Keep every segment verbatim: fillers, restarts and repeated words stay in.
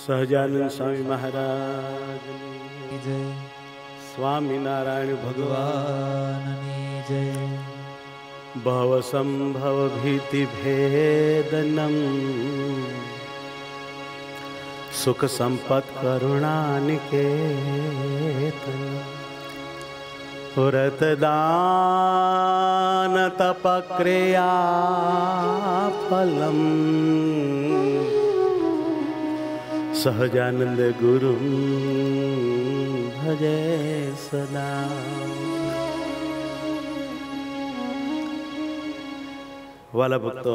સહજાનંદ સ્વામી મહારાજ જય, સ્વામિનારાયણ ભગવાનની જય. ભવ સંભવ ભીતિ ભેદનમ સુખ સંપત કરુણાનિકેતન વ્રત દાન તપ ક્રિયા ફલમ સહજાનંદ ગુરુ ભજે સદા. વાલા ભક્તો,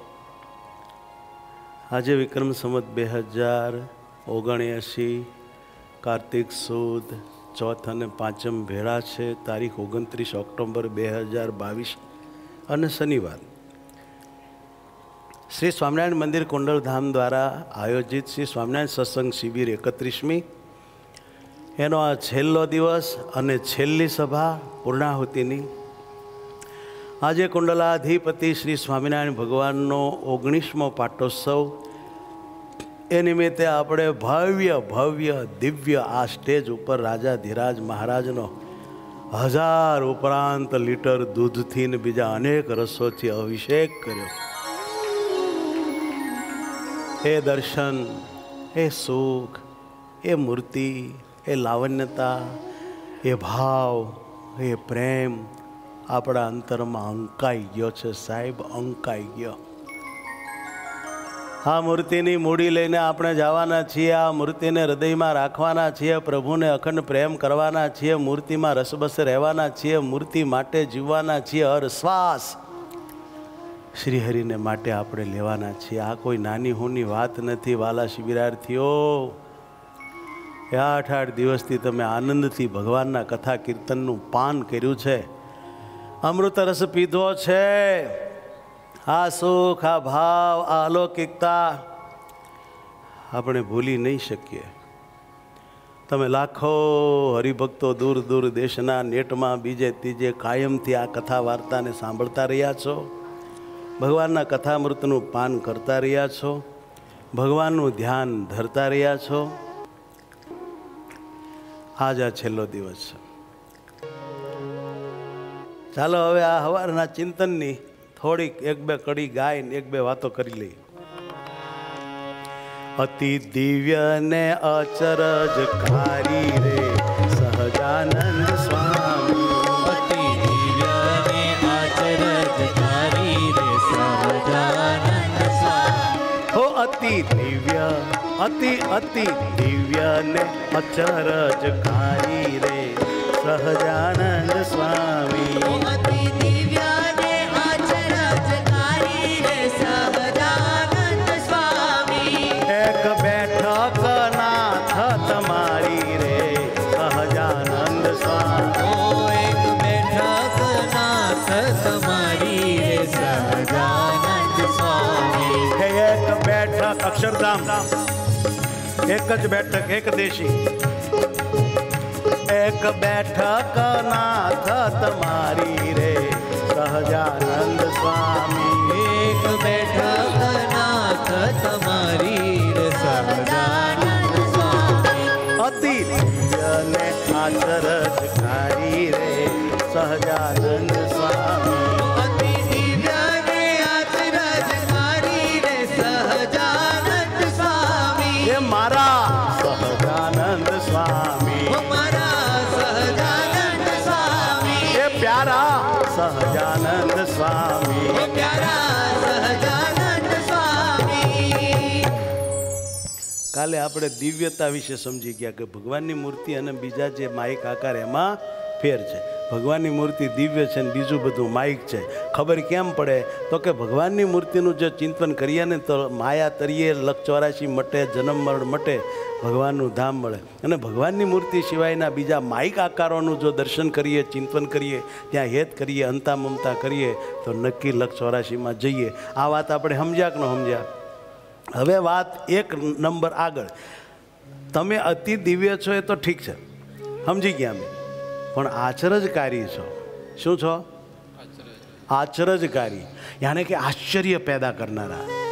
આજે વિક્રમ સંવત બે હજાર ઓગણએંસી કાર્તિક સુદ ચોથ અને પાંચમ ભેળા છે. તારીખ ઓગણત્રીસ ઓક્ટોબર બે હજાર બાવીસ અને શનિવાર. શ્રી સ્વામિનારાયણ મંદિર કુંડલધામ દ્વારા આયોજિત શ્રી સ્વામિનારાયણ સત્સંગ શિબિર એકત્રીસમી એનો આ છેલ્લો દિવસ અને છેલ્લી સભા પૂર્ણાહુતિની. આજે કુંડલાધિપતિ શ્રી સ્વામિનારાયણ ભગવાનનો ઓગણીસમો પાટોત્સવ. એ નિમિત્તે આપણે ભવ્ય ભવ્ય દિવ્ય આ સ્ટેજ ઉપર રાજાધિરાજ મહારાજનો હજાર ઉપરાંત લીટર દૂધથી ને બીજા અનેક રસોથી અભિષેક કર્યો. એ દર્શન, એ સુખ, એ મૂર્તિ, એ લાવણ્યતા, એ ભાવ, એ પ્રેમ આપણા અંતરમાં અંકાઈ ગયો છે સાહેબ, અંકાઈ ગયો. આ મૂર્તિની મૂડી લઈને આપણે જવાના છીએ. આ મૂર્તિને હૃદયમાં રાખવાના છીએ. પ્રભુને અખંડ પ્રેમ કરવાના છીએ. મૂર્તિમાં રસબસ રહેવાના છીએ. મૂર્તિ માટે જીવવાના છીએ. હર શ્વાસ શ્રીહરિને માટે આપણે લેવાના છીએ. આ કોઈ નાની હોની વાત નથી. વાલા શિબિરાર્થીઓ, એ આઠ આઠ દિવસથી તમે આનંદથી ભગવાનના કથા કીર્તનનું પાન કર્યું છે, અમૃત રસ પીધો છે. આ સુખ, આ ભાવ, આ અલૌકિકતા આપણે ભૂલી નહીં શકીએ. તમે લાખો હરિભક્તો દૂર દૂર દેશના નેટમાં બીજે ત્રીજે કાયમથી આ કથા વાર્તાને સાંભળતા રહ્યા છો. ભગવાનના કથામૃતનું પાન કરતા રહ્યા છો. ભગવાનનું ધ્યાન ધરતા રહ્યા છો. આજ આ છેલ્લો દિવસ છે. ચાલો હવે આ સવારના ચિંતનની થોડીક એક બે કડી ગાઈને એક બે વાતો કરી લઈએ. અતિ દિવ્ય ને અચરજકારી રે સહજાનંદ સ્વામી. અતિ દિવ્ય ને આચરજકારી રે સહજાનંદ સ્વામી. હો અતિ દિવ્ય, અતિ અતિ દિવ્ય ને અચરજકારી રે સહજાનંદ સ્વામી. અતિ દિવ્ય ને આચરજકારી રે સહજાનંદ સ્વામી. એક બેઠક નાથ તમારી રે સહજાનંદ સ્વામી. ઓ એક બેઠક નાથ તમારી રે સહજાનંદ સ્વામી. હે એક બેઠક, અક્ષરધામ એક જ બેઠક, એક દેશી. એક બેઠક નાથ તમારી રે સહજાનંદ સ્વામી. એક બેઠક નાથ તમારી રે સહજાનંદ સ્વામી. અતિ દિવ્ય ને આચરજકારી રે સહજાનંદ સ્વામી. અતિ દિવ્ય ને આચરજકારી રે સહજાનંદ સ્વામી. એ મારા સહજાનંદ સ્વામી. ઓ મારા સહજાનંદ સ્વામી. એ પ્યારા સહજાનંદ સ્વામી. ઓ પ્યારા સહજાનંદ સ્વામી. કાલે આપણે દિવ્યતા વિશે સમજી ગયા કે ભગવાનની મૂર્તિ અને બીજા જે માઇક આકાર એમાં ફેર છે. ભગવાનની મૂર્તિ દિવ્ય છે ને બીજું બધું માઇક છે. ખબર કેમ પડે તો કે ભગવાનની મૂર્તિનું જો ચિંતન કરીએ ને તો માયા તરીએ લખ ચોરાશી મટે, જન્મ મરણ મટે, ભગવાનનું ધામ મળે. અને ભગવાનની મૂર્તિ સિવાયના બીજા માઇક આકારોનું જો દર્શન કરીએ, ચિંતન કરીએ, ત્યાં હેત કરીએ, અંતા મમતા કરીએ તો નક્કી લખ ચોરાશીમાં જઈએ. આ વાત આપણે સમજ્યા કે ન સમજ્યા? હવે વાત એક નંબર આગળ. તમે અતિ દિવ્ય છો એ તો ઠીક છે, સમજી ગયા અમે, પણ આચરજકારી છો. શું છો? આચરજકારી, યાને કે આશ્ચર્ય પેદા કરનારા.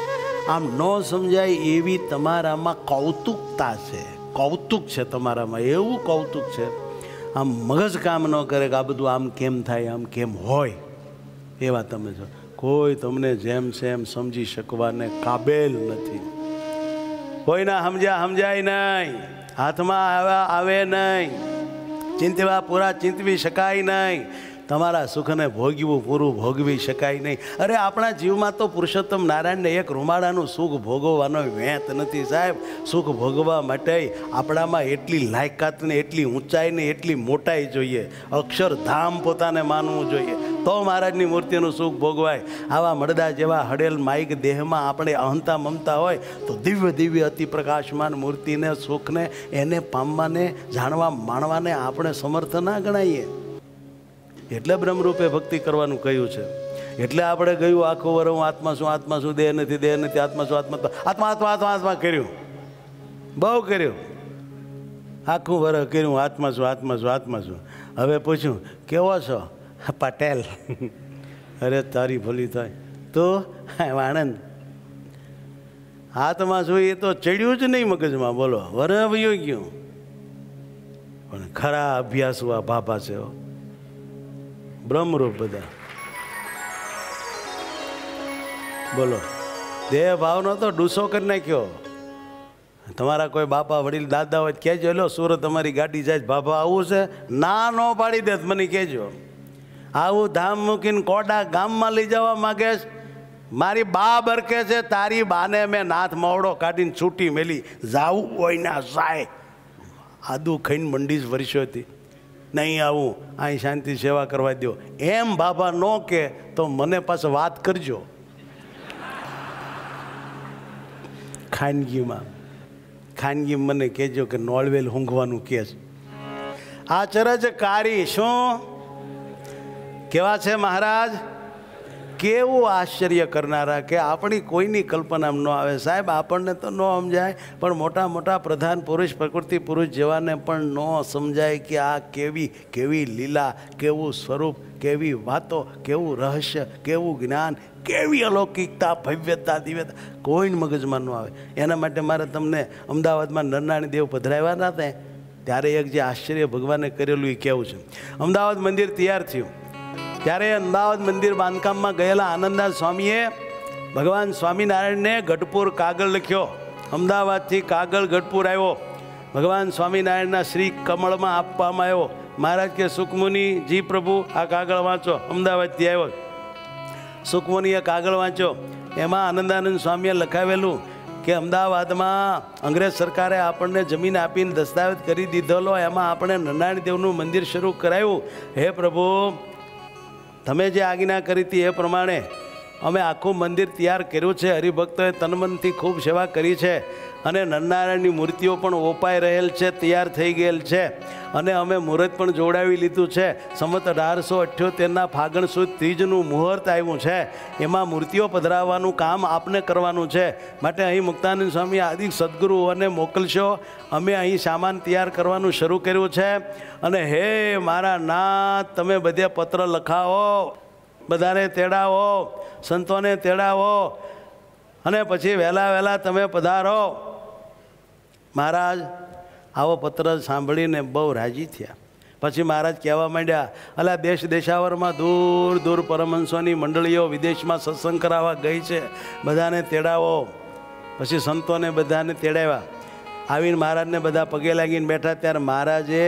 આમ ન સમજાય એવી તમારામાં કૌતુકતા છે, કૌતુક છે તમારામાં, એવું કૌતુક છે આમ મગજ કામ ન કરે કે આ બધું આમ કેમ થાય, આમ કેમ હોય, એવા તમે છો. કોઈ તમને જેમ છે એમ સમજી શકવાને કાબેલ નથી. કોઈના સમજ્યા સમજાય નહીં, હાથમાં આવ્યા આવે નહીં, ચિંતવા પૂરા ચિંતવી શકાય નહીં, તમારા સુખને ભોગવું પૂરું ભોગવી શકાય નહીં. અરે આપણા જીવમાં તો પુરુષોત્તમ નારાયણને એક રૂમાડાનું સુખ ભોગવવાનો વેત નથી સાહેબ. સુખ ભોગવવા માટે આપણામાં એટલી લાયકાત ને એટલી ઊંચાઈ ને એટલી મોટાઈ જોઈએ, અક્ષરધામ પોતાને માનવું જોઈએ, તો મહારાજની મૂર્તિનું સુખ ભોગવાય. આવા મળદા જેવા હડેલ માઇક દેહમાં આપણે અહંતા મમતા હોય તો દિવ્ય દિવ્ય અતિ પ્રકાશમાન મૂર્તિને સુખને એને પામવાને જાણવા માણવાને આપણે સમર્થ ના ગણાઈએ. એટલે બ્રહ્મરૂપે ભક્તિ કરવાનું કહ્યું છે. એટલે આપણે ગયું આખું વર હું આત્મા શું, આત્મા શું, દેહ નથી, દેહ નથી, આત્મા શું, આત્મા આત્મા આત્મા આત્મા આત્મા કર્યું, બહુ કર્યું, આખું વર કર્યું આત્મા શું, આત્મા શું, આત્મા શું. હવે પૂછ્યું કેવો છો? પટેલ. અરે તારી ભલી થાય તો આનંદ. આત્મા શું એ તો ચડ્યું જ નહીં મગજમાં, બોલો વર વયું ગયું. પણ ખરા અભ્યાસુ આ બાપા છે, બ્રહ્મરૂપ બધા. બોલો દેહ ભાવનો તો ડૂસો કરી નાખ્યો. તમારા કોઈ બાપા વડીલ દાદા હોય કહેજો, લો સુરત તમારી ગાડી જાય, બાપા આવું છે? ના નો પાડી દે મને કહેજો. આવું ધામ મૂકીને કોડા ગામમાં લઈ જવા માગે છે? મારી બા બરકે છે, તારી બાને મેં નાથ માવડો કાઢીને છૂટી મેલી, જાવું હોય ના જાય. આદુ ખાઈને મંડીશ વર્ષોથી, નહીં આવું, અહીં શાંતિ સેવા કરવા દો, એમ બાબા ન કે તો મને પાસે વાત કરજો ખાનગીમાં. ખાનગી મને કહેજો કે નોળવેલ ઊંઘવાનું કે છે. આ ચરજકારી શું કેવા છે મહારાજ? કેવું આશ્ચર્ય કરનારા કે આપણી કોઈની કલ્પનામાં ન આવે સાહેબ. આપણને તો ન સમજાય, પણ મોટા મોટા પ્રધાન પુરુષ પ્રકૃતિ પુરુષ જેવાને પણ ન સમજાય કે આ કેવી કેવી લીલા, કેવું સ્વરૂપ, કેવી વાતો, કેવું રહસ્ય, કેવું જ્ઞાન, કેવી અલૌકિકતા, ભવ્યતા, દિવ્યતા કોઈને મગજમાં ન આવે. એના માટે મારે તમને અમદાવાદમાં નરનાણી દેવ પધરાવ્યા હતા ત્યારે એક જે આશ્ચર્ય ભગવાને કરેલું એ કેવું છે. અમદાવાદ મંદિર તૈયાર થયું ત્યારે અમદાવાદ મંદિર બાંધકામમાં ગયેલા આનંદદાસ સ્વામીએ ભગવાન સ્વામિનારાયણને ગઢપુર કાગળ લખ્યો. અમદાવાદથી કાગળ ગઢપુર આવ્યો, ભગવાન સ્વામિનારાયણના શ્રી કમળમાં આપવામાં આવ્યો. મહારાજ કે સુખમુનિ જી પ્રભુ આ કાગળ વાંચો. અમદાવાદથી આવ્યો, સુખમુનિએ કાગળ વાંચ્યો. એમાં આનંદાનંદ સ્વામીએ લખાવેલું કે અમદાવાદમાં અંગ્રેજ સરકારે આપણને જમીન આપીને દસ્તાવેજ કરી દીધેલો, એમાં આપણે નરનારાયણ દેવનું મંદિર શરૂ કરાવ્યું. હે પ્રભુ, તમે જે આજ્ઞા કરી હતી એ પ્રમાણે અમે આખું મંદિર તૈયાર કર્યું છે. હરિભક્તોએ તનમનથી ખૂબ સેવા કરી છે અને નરનારાયણની મૂર્તિઓ પણ ઓપાઈ રહેલ છે, તૈયાર થઈ ગયેલ છે અને અમે મુહૂર્ત પણ જોડાવી લીધું છે. સંવત અઢારસો અઠ્યોતેરના ફાગણ સુદ ત્રીજનું મુહૂર્ત આવ્યું છે, એમાં મૂર્તિઓ પધરાવવાનું કામ આપને કરવાનું છે. માટે અહીં મુક્તાનંદ સ્વામી આદિ સદગુરુઓને મોકલશો. અમે અહીં સામાન તૈયાર કરવાનું શરૂ કર્યું છે અને હે મારા નાથ, તમે બધે પત્ર લખાવો, બધાને તેડાવો, સંતોને તેડાવો અને પછી વહેલા વહેલા તમે પધારો. મહારાજ આવો પત્ર સાંભળીને બહુ રાજી થયા. પછી મહારાજ કહેવા માંડ્યા, અલા દેશ દેશાવરમાં દૂર દૂર પરમહંસોની મંડળીઓ વિદેશમાં સત્સંગ કરાવવા ગઈ છે, બધાને તેડાવો. પછી સંતોને બધાને તેડાવ્યા. આવીને મહારાજને બધા પગે લાગીને બેઠા ત્યારે મહારાજે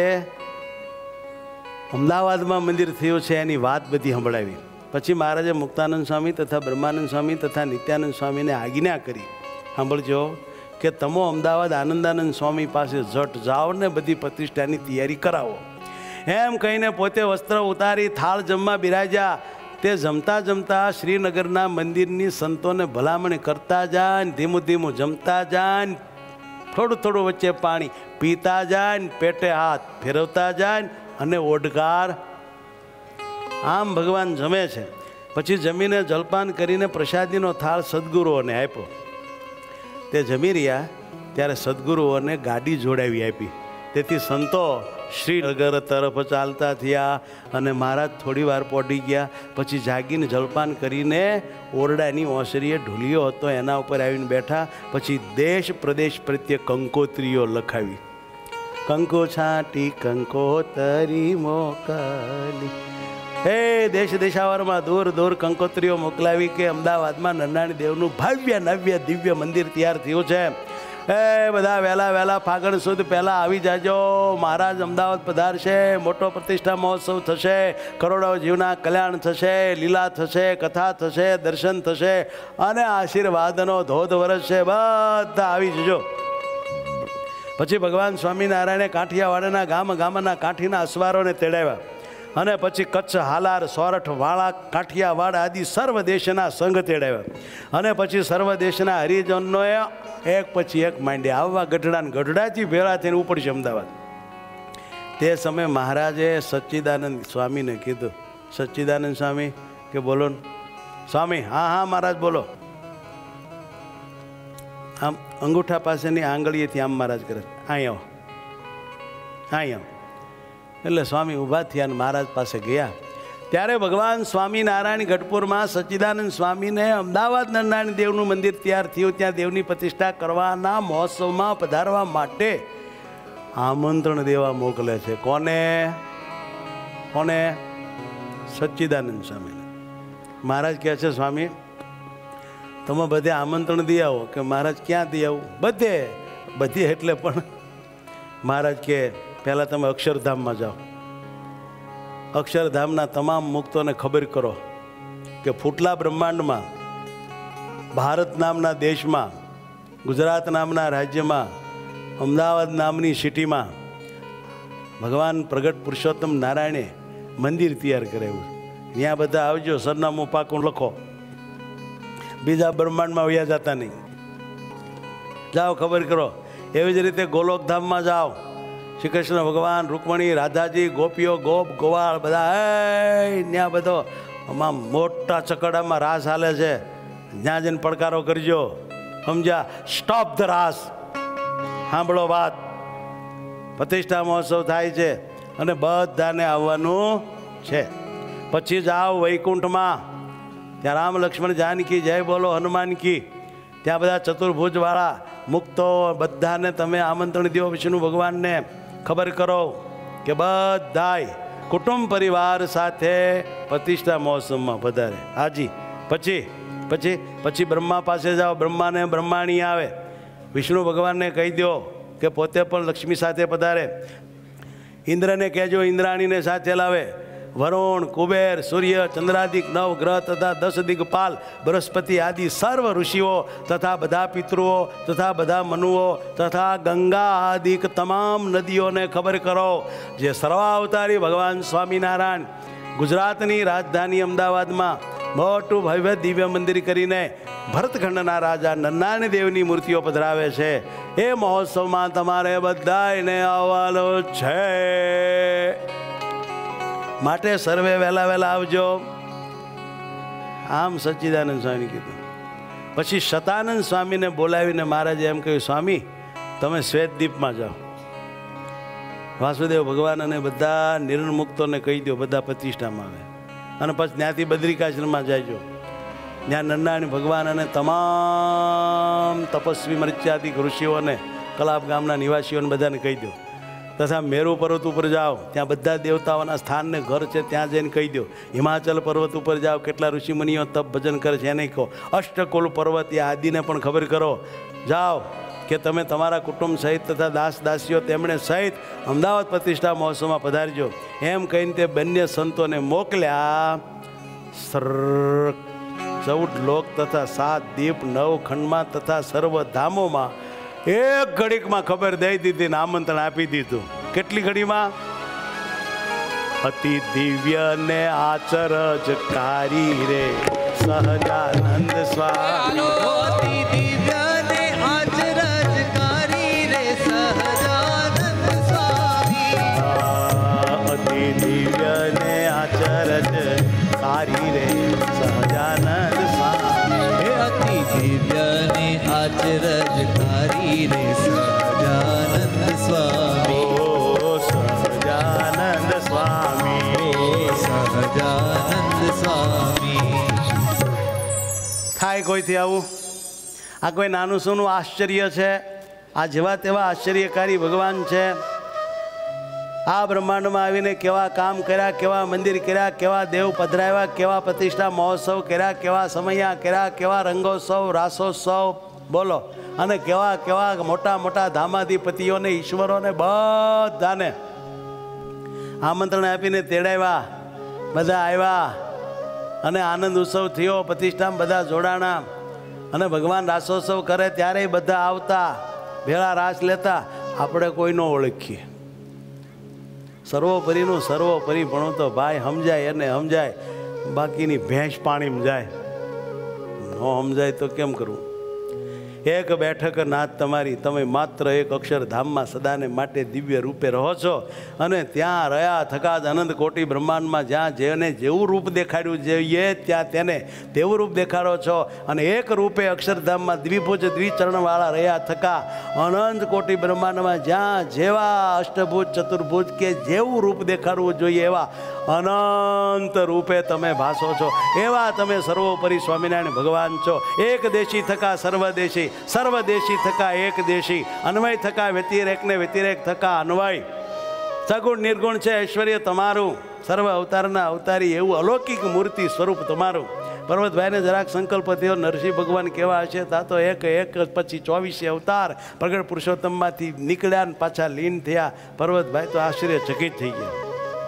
અમદાવાદમાં મંદિર થયું છે એની વાત બધી સંભળાવી. પછી મહારાજે મુક્તાનંદ સ્વામી તથા બ્રહ્માનંદ સ્વામી તથા નિત્યાનંદ સ્વામીને આજ્ઞા કરી, સાંભળજો, કે તમે અમદાવાદ આનંદાનંદ સ્વામી પાસે જટ જાઓ ને બધી પ્રતિષ્ઠાની તૈયારી કરાવો. એમ કહીને પોતે વસ્ત્ર ઉતારી થાળ જમવા બિરાજ્યા. તે જમતા જમતા શ્રીનગરના મંદિરની સંતોને ભલામણ કરતા જાય, ધીમું ધીમું જમતા જાય, થોડું થોડું વચ્ચે પાણી પીતા જાય, પેટે હાથ ફેરવતા જાય અને ઓડકાર. આમ ભગવાન જમે છે. પછી જમીને જલપાન કરીને પ્રસાદીનો થાળ સદગુરુઓને આપ્યો. તે જમી રહ્યા ત્યારે સદગુરુઓને ગાડી જોડાવી આપી. તેથી સંતો શ્રીનગર તરફ ચાલતા થયા અને મહારાજ થોડી વાર પહોંચી ગયા. પછી જાગીને જલપાન કરીને ઓરડાની ઓસરીએ ઢોલિયો હતો એના ઉપર આવીને બેઠા. પછી દેશ પ્રદેશ પ્રત્યે કંકોત્રીઓ લખાવી. કંકો છાંટી કંકોતરી મોકલી. હે દેશ દેશાવરમાં દૂર દૂર કંકોત્રીઓ મોકલાવી કે અમદાવાદમાં નરનાણી દેવનું ભવ્ય નવ્ય દિવ્ય મંદિર તૈયાર થયું છે. એ બધા વહેલા વહેલા ફાગણ સુદ પહેલાં આવી જાજો. મહારાજ અમદાવાદ પધારશે, મોટો પ્રતિષ્ઠા મહોત્સવ થશે, કરોડો જીવના કલ્યાણ થશે, લીલા થશે, કથા થશે, દર્શન થશે અને આશીર્વાદનો ધોધ વરસશે. બધા આવી જજો. પછી ભગવાન સ્વામિનારાયણે કાઠિયાવાડના ગામ ગામના કાઠીના અસવારોને તેડાવ્યા અને પછી કચ્છ, હાલાર, સોરઠ, વાળા, કાઠિયાવાડ આદિ સર્વ દેશના સંઘ તેડાવ્યા અને પછી સર્વ દેશના હરિજનોએ એક પછી એક માંડ્યા આવવા. ગઢડા ગઢડાથી ભેળા થઈને ઉપડશે અમદાવાદ. તે સમયે મહારાજે સચ્ચિદાનંદ સ્વામીને કીધું, સચ્ચિદાનંદ સ્વામી કે બોલો ને. સ્વામી હા હા મહારાજ બોલો. આમ અંગૂઠા પાસેની આંગળીએથી આમ મહારાજ કરે, અહીં આવો, અહીં આવો. એટલે સ્વામી ઊભા થયા અને મહારાજ પાસે ગયા. ત્યારે ભગવાન સ્વામિનારાયણ ગઢપુરમાં સચ્ચિદાનંદ સ્વામીને અમદાવાદ નરનારાયણ દેવનું મંદિર તૈયાર થયું, ત્યાં દેવની પ્રતિષ્ઠા કરવાના મહોત્સવમાં પધારવા માટે આમંત્રણ દેવા મોકલે છે. કોને? કોને? સચ્ચિદાનંદ સ્વામીને. મહારાજ કહે છે સ્વામી તમે બધે આમંત્રણ દઈ આવો. કે મહારાજ ક્યાં દઈ આવું? બધે. બધી એટલે પણ મહારાજ કે પહેલાં તમે અક્ષરધામમાં જાઓ. અક્ષરધામના તમામ મુક્તોને ખબર કરો કે ફૂટલા બ્રહ્માંડમાં, ભારત નામના દેશમાં, ગુજરાત નામના રાજ્યમાં, અમદાવાદ નામની સિટીમાં ભગવાન પ્રગટ પુરુષોત્તમ નારાયણે મંદિર તૈયાર કરાવ્યું. ત્યાં બધા આવજો, સરનામું પાકું લખો, બીજા બ્રહ્માંડમાં વયા જતા નહીં. જાઓ ખબર કરો. એવી જ રીતે ગોલોકધામમાં જાઓ. શ્રી કૃષ્ણ ભગવાન, રૂકમણી, રાધાજી, ગોપીઓ, ગોપ, ગોવાળ બધા એ ત્યાં બધો આમાં મોટા ચકડામાં રાસ હાલે છે. ત્યાં જઈને પડકારો કરજો. સમજ્યા? Stop the raas. સાંભળો વાત. પ્રતિષ્ઠા મહોત્સવ થાય છે અને બધાને આવવાનું છે. પછી જાઓ વૈકુંઠમાં. ત્યાં રામ લક્ષ્મણ જાનકી જય બોલો હનુમાન કી. ત્યાં બધા ચતુર્ભુજવાળા મુક્તો બધાને તમે આમંત્રણ દો. વિષ્ણુ ભગવાનને ખબર કરો કે બધાય કુટુંબ પરિવાર સાથે પ્રતિષ્ઠા મહોત્સવમાં પધારે. હાજી. પછી પછી પછી બ્રહ્મા પાસે જાઓ. બ્રહ્માને બ્રહ્માણી આવે. વિષ્ણુ ભગવાનને કહી દો કે પોતે પણ લક્ષ્મી સાથે પધારે. ઇન્દ્રને કહેજો ઇન્દ્રાણીને સાથે લાવે. વરુણ, કુબેર, સૂર્ય, ચંદ્રાદિક નવ ગ્રહ તથા દસ દિગ્પાલ, બૃહસ્પતિ આદિ સર્વ ઋષિઓ તથા બધા પિતૃઓ તથા બધા મનુઓ તથા ગંગા આદિક તમામ નદીઓને ખબર કરો. જે સર્વાવતારી ભગવાન સ્વામિનારાયણ ગુજરાતની રાજધાની અમદાવાદમાં મોટું ભવ્ય દિવ્ય મંદિર કરીને ભરતખંડના રાજા નરનારાયણ દેવની મૂર્તિઓ પધરાવે છે. એ મહોત્સવમાં તમારે બધાને આવવાનું છે. માટે સર્વે વહેલા વહેલા આવજો. આમ સચ્ચિદાનંદ સ્વામી કીધું. પછી શતાનંદ સ્વામીને બોલાવીને મહારાજે એમ કહ્યું, સ્વામી તમે શ્વેતદીપમાં જાઓ. વાસુદેવ ભગવાન અને બધા નિર્ણમુક્તોને કહી દો બધા પ્રતિષ્ઠામાં આવે. અને પછી ત્યાંથી બદ્રિકાશ્રમમાં જાયજો. ત્યાં નરનારાયણ ભગવાન અને તમામ તપસ્વી મર્યાદિક ઋષિઓને, કલાપ ગામના નિવાસીઓને બધાને કહી દો. તથા મેરુ પર્વત ઉપર જાઓ. ત્યાં બધા દેવતાઓના સ્થાનને ઘર છે, ત્યાં જઈને કહી દો. હિમાચલ પર્વત ઉપર જાઓ, કેટલા ઋષિમુનિઓ તપ ભજન કરે છે એને કહો. અષ્ટકુલ પર્વત એ આદિને પણ ખબર કરો. જાઓ કે તમે તમારા કુટુંબ સહિત તથા દાસ દાસીઓ તેમણે સહિત અમદાવાદ પ્રતિષ્ઠા મહોત્સવમાં પધારજો. એમ કહીને તે બંને સંતોને મોકલ્યા. સર ચૌદ લોક તથા સાત દીપ નવ ખંડમાં તથા સર્વ ધામોમાં એક ઘડીકમાં ખબર દઈ દીધી ને આમંત્રણ આપી દીધું. કેટલી ઘડીમાં? અતિ દિવ્ય ને આચરજકારી રે સહજાનંદ સ્વામી. અતિ દિવ્ય ને આચરજકારી રે સહજાનંદ સ્વામી. અતિ દિવ્ય ને આચરજકારી રે સહજાનંદ સ્વામી. અતિ દિવ્ય ને આચરજકારી રે સહજાનંદ સ્વામી. ઓ સહજાનંદ કોઈથી આવું? આ કોઈ નાનું સૂનું આશ્ચર્ય છે? આ જેવા તેવા આશ્ચર્યકારી ભગવાન છે. આ બ્રહ્માંડમાં આવીને કેવા કામ કર્યા, કેવા મંદિર કર્યા, કેવા દેવ પધરાવ્યા, કેવા પ્રતિષ્ઠા મહોત્સવ કર્યા, કેવા સમયા કર્યા, કેવા રંગોત્સવ રાસોત્સવ બોલો, અને કેવા કેવા મોટા મોટા ધામાધિપતિઓને ઈશ્વરોને બધાને આમંત્રણ આપીને તેડાવ્યા. બધા આવ્યા અને આનંદ ઉત્સવ થયો, પ્રતિષ્ઠામાં બધા જોડાણા. અને ભગવાન રાસોત્સવ કરે ત્યારે બધા આવતા, ભેળા રાસ લેતા. આપણે કોઈ ન ઓળખીએ. સર્વોપરીનું સર્વોપરી ભણું તો ભાઈ સમજાય એને સમજાય, બાકીની ભેંસ પાણીમાં જાય. ન સમજાય તો કેમ કરવું? એક બેઠક નાથ તમારી, તમે માત્ર એક અક્ષરધામમાં સદાને માટે દિવ્ય રૂપે રહો છો. અને ત્યાં રહ્યા થકા જ અનંત કોટી બ્રહ્માંડમાં જ્યાં જેને જેવું રૂપ દેખાડ્યું જોઈએ ત્યાં તેને તેવું રૂપ દેખાડો છો. અને એક રૂપે અક્ષરધામમાં દ્વિભુજ દ્વિચરણવાળા રહ્યા થકા અનંત કોટી બ્રહ્માંડમાં જ્યાં જેવા અષ્ટભુજ ચતુર્ભુજ કે જેવું રૂપ દેખાડવું જોઈએ એવા અનંત રૂપે તમે ભાસો છો. એવા તમે સર્વોપરી સ્વામિનારાયણ ભગવાન છો. એક દેશી થકા સર્વદેશી, સર્વદેશી થકા એક દેશી, અન્વય થકા વ્યતિરેકને વ્યતિરેક થકા અન્વય. સગુણ નિર્ગુણ છે ઐશ્વર્ય તમારું, સર્વ અવતારના અવતારી એવું અલૌકિક મૂર્તિ સ્વરૂપ તમારું. પર્વતભાઈને જરાક સંકલ્પ થયો નરસિંહ ભગવાન કેવા હશે, તા તો એક એક પછી ચોવીસે અવતાર પ્રગટ પુરુષોત્તમમાંથી નીકળ્યા ને પાછા લીન થયા. પર્વતભાઈ તો આશ્ચર્યચકિત થઈ ગયા.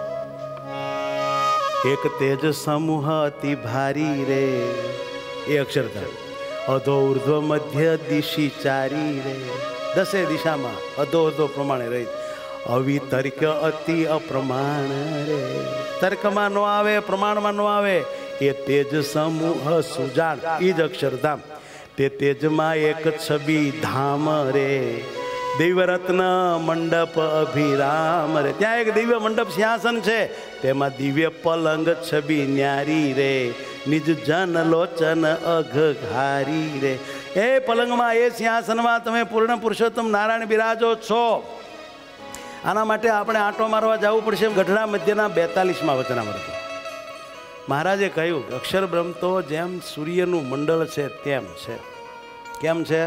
એક તેજ સમૂહ અતિ ભારી રે, એ અક્ષરધામ. અધો ઉર્ધ્વ મધ્ય દિશી ચારી રે, દસે દિશામાં અધો અધો પ્રમાણે રહી. અવિતર્ક અતિ અપ્રમાણ રે, તર્કમાં ન આવે, પ્રમાણમાં ન આવે. એ તેજ સમૂહ સુજાણ, એ જ અક્ષરધામ. તે તેજમાં એક છબી ધામ રે, દિવ્યરત્ન મંડપ અભિરામ રે. ત્યાં એક દિવ્ય મંડપ સિંહાસન છે, તેમાં દિવ્ય પલંગ છબી ન્યારી રે, નિજ જન લોચન અઘઘારી રે. એ પલંગમાં, એ સિંહાસનમાં તમે પૂર્ણ પુરુષોત્તમ નારાયણ બિરાજો છો. આના માટે આપણે આંટો મારવા જવું પડશે. ગઢડા મધ્યના બેતાલીસમાં વચનામૃત મહારાજે કહ્યું કે અક્ષર બ્રહ્મ તો જેમ સૂર્યનું મંડળ છે તેમ છે. કેમ છે?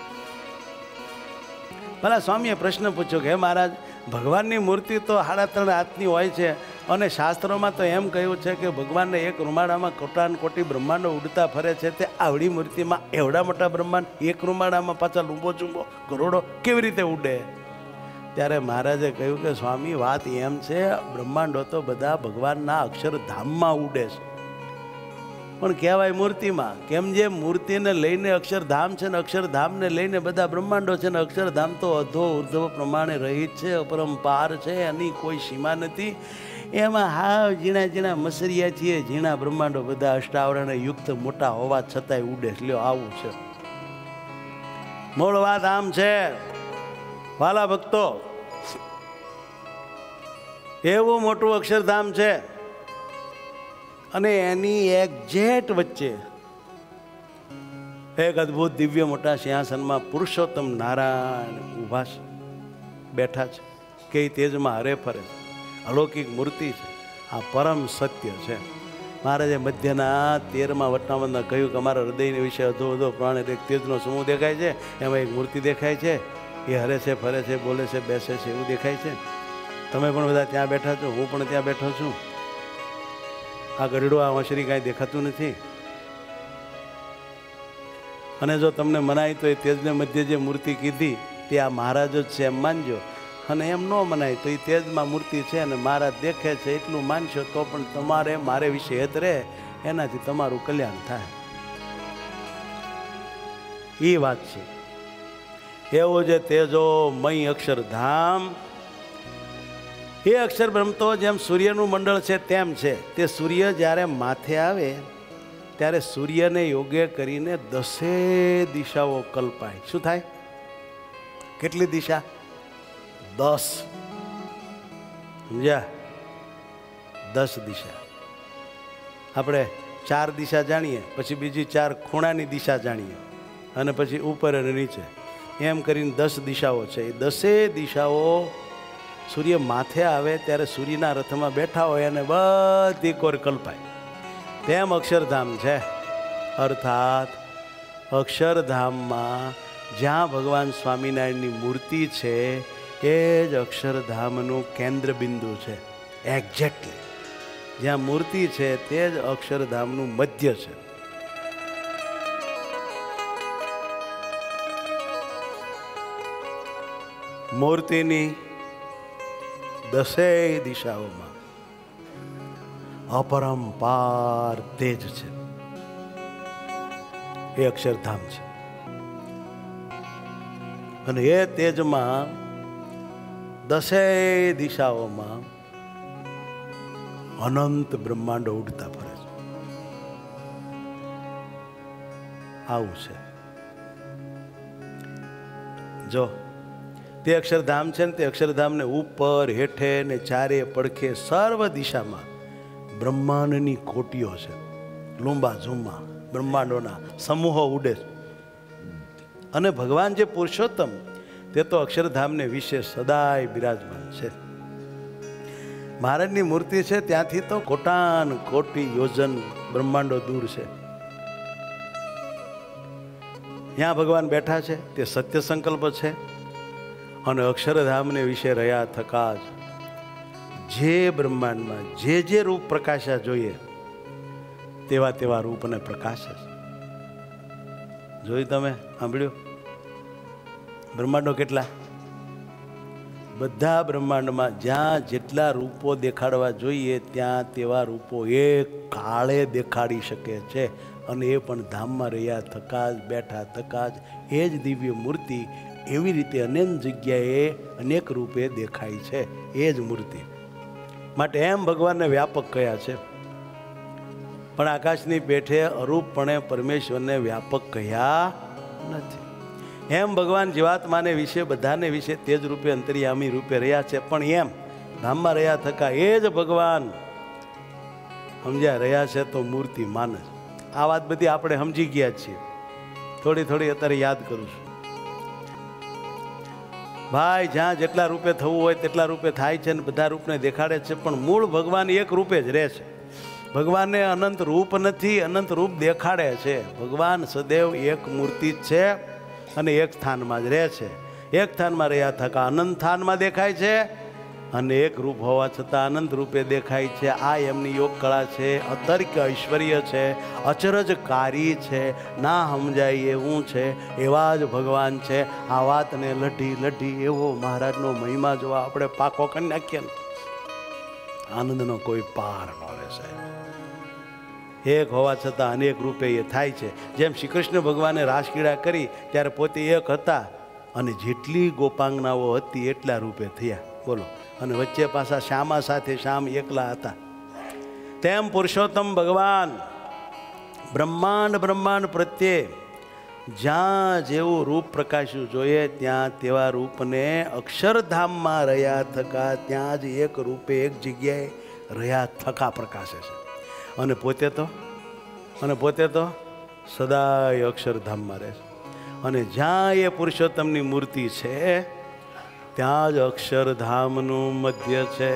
ભલા સ્વામીએ પ્રશ્ન પૂછ્યો કે હે મહારાજ, ભગવાનની મૂર્તિ તો સાડા ત્રણ હાથની હોય છે, અને શાસ્ત્રોમાં તો એમ કહ્યું છે કે ભગવાનને એક રૂમાડામાં કોટાન કોટી બ્રહ્માંડો ઉડતા ફરે છે. તે આવડી મૂર્તિમાં એવડા મોટા બ્રહ્માંડ એક રૂમાડામાં પાછા લૂંબો ચૂંબો કરોડો કેવી રીતે ઉડે? ત્યારે મહારાજે કહ્યું કે સ્વામી વાત એમ છે, બ્રહ્માંડો તો બધા ભગવાનના અક્ષરધામમાં ઉડે છે, પણ કહેવાય મૂર્તિમાં. કેમ જે મૂર્તિને લઈને અક્ષરધામ છે ને અક્ષરધામને લઈને બધા બ્રહ્માંડો છે, ને અક્ષરધામ તો અધો ઉર્ધ્વ પ્રમાણે રહી છે, અપરંપાર છે, એની કોઈ સીમા નથી. એમાં હાવ ઝીણા ઝીણા મસરિયા છીએ, ઝીણા બ્રહ્માંડો બધા અષ્ટાવરણે યુક્ત મોટા હોવા છતાંય ઉડે. લ્યો આવું છે મૂળ વાત. આમ છે વાલા ભક્તો, એવું મોટું અક્ષરધામ છે, અને એની એક્ઝેક્ટ વચ્ચે એક અદ્ભુત દિવ્ય મોટા સિંહાસનમાં પુરુષોત્તમ નારાયણ ઊભા છે, બેઠા છે, કે તેજમાં હરે ફરે છે. અલૌકિક મૂર્તિ છે, આ પરમ સત્ય છે. મહારાજે મધ્યના તેરમાં વટનામતમાં કહ્યું કે અમારા હૃદયની વિશે અધો અધો પ્રાણ એક તેજનો સમૂહ દેખાય છે, એમાં એક મૂર્તિ દેખાય છે, એ હરે છે, ફરે છે, બોલે છે, બેસે છે, એવું દેખાય છે. તમે પણ બધા ત્યાં બેઠા છો, હું પણ ત્યાં બેઠો છું. આ ગઢડું, આ હોંશરી કાંઈ દેખાતું નથી. અને જો તમને મનાય તો એ તેજને મધ્ય જે મૂર્તિ કીધી તે આ મહારાજ જ છે એમ માનજો, અને એમ ન મનાય તો એ તેજમાં મૂર્તિ છે અને મહારાજ દેખે છે એટલું માનશો તો પણ તમારે મારે વિશે હેત રહે, એનાથી તમારું કલ્યાણ થાય. એ વાત છે. એવો જે તેજો મય અક્ષરધામ, એ અક્ષર બ્રહ્મ તો જેમ સૂર્યનું મંડળ છે તેમ છે. તે સૂર્ય જ્યારે માથે આવે ત્યારે સૂર્યને યોગ્ય કરીને દસે દિશાઓ કલ્પાય. શું થાય? કેટલી દિશા? દસ. સમજ્યા? દસ દિશા. આપણે ચાર દિશા જાણીએ, પછી બીજી ચાર ખૂણાની દિશા જાણીએ, અને પછી ઉપર અને નીચે, એમ કરીને દસ દિશાઓ છે. એ દસે દિશાઓ સૂર્ય માથે આવે ત્યારે સૂર્યના રથમાં બેઠા હોય અને બધી કોર કલ્પાય. તેમ અક્ષરધામ છે. અર્થાત અક્ષરધામમાં જ્યાં ભગવાન સ્વામિનારાયણની મૂર્તિ છે એ જ અક્ષરધામનું કેન્દ્ર બિંદુ છે. એક્ઝેક્ટલી જ્યાં મૂર્તિ છે તે જ અક્ષરધામનું મધ્ય છે. મૂર્તિની દસેય દિશાઓમાં અપરંપાર તેજ છે. એ અક્ષરધામ છે. અને એ તેજમાં દસેય દિશાઓમાં અનંત બ્રહ્માંડો ઉડતા ફરે છે. આવું છે. જો તે અક્ષરધામ છે ને તે અક્ષરધામને ઉપર હેઠે ને ચારે પડખે સર્વ દિશામાં બ્રહ્માંડની કોટીઓ છે. લુંબા ઝુમ્મા બ્રહ્માંડોના સમૂહો ઉડે છે. અને ભગવાન જે પુરુષોત્તમ તે તો અક્ષરધામને વિશે સદાય બિરાજમાન છે. મહારાજની મૂર્તિ છે ત્યાંથી તો કોટાન કોટી યોજન બ્રહ્માંડો દૂર છે. ત્યાં ભગવાન બેઠા છે તે સત્ય સંકલ્પ છે. અને અક્ષરધામને વિશે રહ્યા થકા જ જે બ્રહ્માંડમાં જે જે રૂપ પ્રકાશા જોઈએ તેવા તેવા રૂપને પ્રકાશે છે. જોયું તમે? સાંભળ્યું? બ્રહ્માંડો કેટલા? બધા બ્રહ્માંડમાં જ્યાં જેટલા રૂપો દેખાડવા જોઈએ ત્યાં તેવા રૂપો એક કાળે દેખાડી શકે છે. અને એ પણ ધામમાં રહ્યા થકા જ બેઠા થકા જ એ જ દિવ્ય મૂર્તિ એવી રીતે અનેક જગ્યાએ અનેક રૂપે દેખાય છે. એ જ મૂર્તિ માટે એમ ભગવાનને વ્યાપક કયા છે. પણ આકાશની પેઠે અરૂપપણે પરમેશ્વરને વ્યાપક કહ્યા નથી. એમ ભગવાન જીવાત્માને વિશે બધાને વિશે તેજ રૂપે અંતર્યામી રૂપે રહ્યા છે. પણ એમ ધામમાં રહ્યા થકા એ જ ભગવાન સમજ્યા રહ્યા છે તો મૂર્તિ માને. આ વાત બધી આપણે સમજી ગયા છીએ. થોડી થોડી અત્યારે યાદ કરું છું. ભાઈ જ્યાં જેટલા રૂપે થવું હોય તેટલા રૂપે થાય છે ને બધા રૂપને દેખાડે છે. પણ મૂળ ભગવાન એક રૂપે જ રહે છે. ભગવાનને અનંત રૂપ નથી, અનંત રૂપ દેખાડે છે. ભગવાન સદૈવ એક મૂર્તિ જ છે અને એક સ્થાનમાં જ રહે છે. એક સ્થાનમાં રહ્યા થકા અનંત સ્થાનમાં દેખાય છે અને એક રૂપ હોવા છતાં અનંત રૂપે દેખાય છે. આ એમની યોગ કળા છે. અતર્ક ઐશ્વર્ય છે. અચરજકારી છે. ના સમજાય એવું છે. એવા જ ભગવાન છે. આ વાતને લઢી લઢી એવો મહારાજનો મહિમા જોવા આપણે પાકો કરી નાખીએ ને આનંદનો કોઈ પાર ન રહે સાહેબ. એક હોવા છતાં અનેક રૂપે એ થાય છે. જેમ શ્રી કૃષ્ણ ભગવાને રાસક્રીડા કરી ત્યારે પોતે એક હતા અને જેટલી ગોપાંગનાઓ હતી એટલા રૂપે થયા. બોલો. અને વચ્ચે પાછા શ્યામા સાથે શ્યામ એકલા હતા. તેમ પુરુષોત્તમ ભગવાન બ્રહ્માંડ બ્રહ્માંડ પ્રત્યે જ્યાં જેવું રૂપ પ્રકાશ્યું જોઈએ ત્યાં તેવા રૂપને અક્ષરધામમાં રહ્યા થકા ત્યાં જ એક રૂપે એક જગ્યાએ રહ્યા થકા પ્રકાશે છે. અને પોતે તો અને પોતે તો સદાય અક્ષરધામમાં રહે છે. અને જ્યાં એ પુરુષોત્તમની મૂર્તિ છે ત્યાં જ અક્ષરધામનું મધ્ય છે.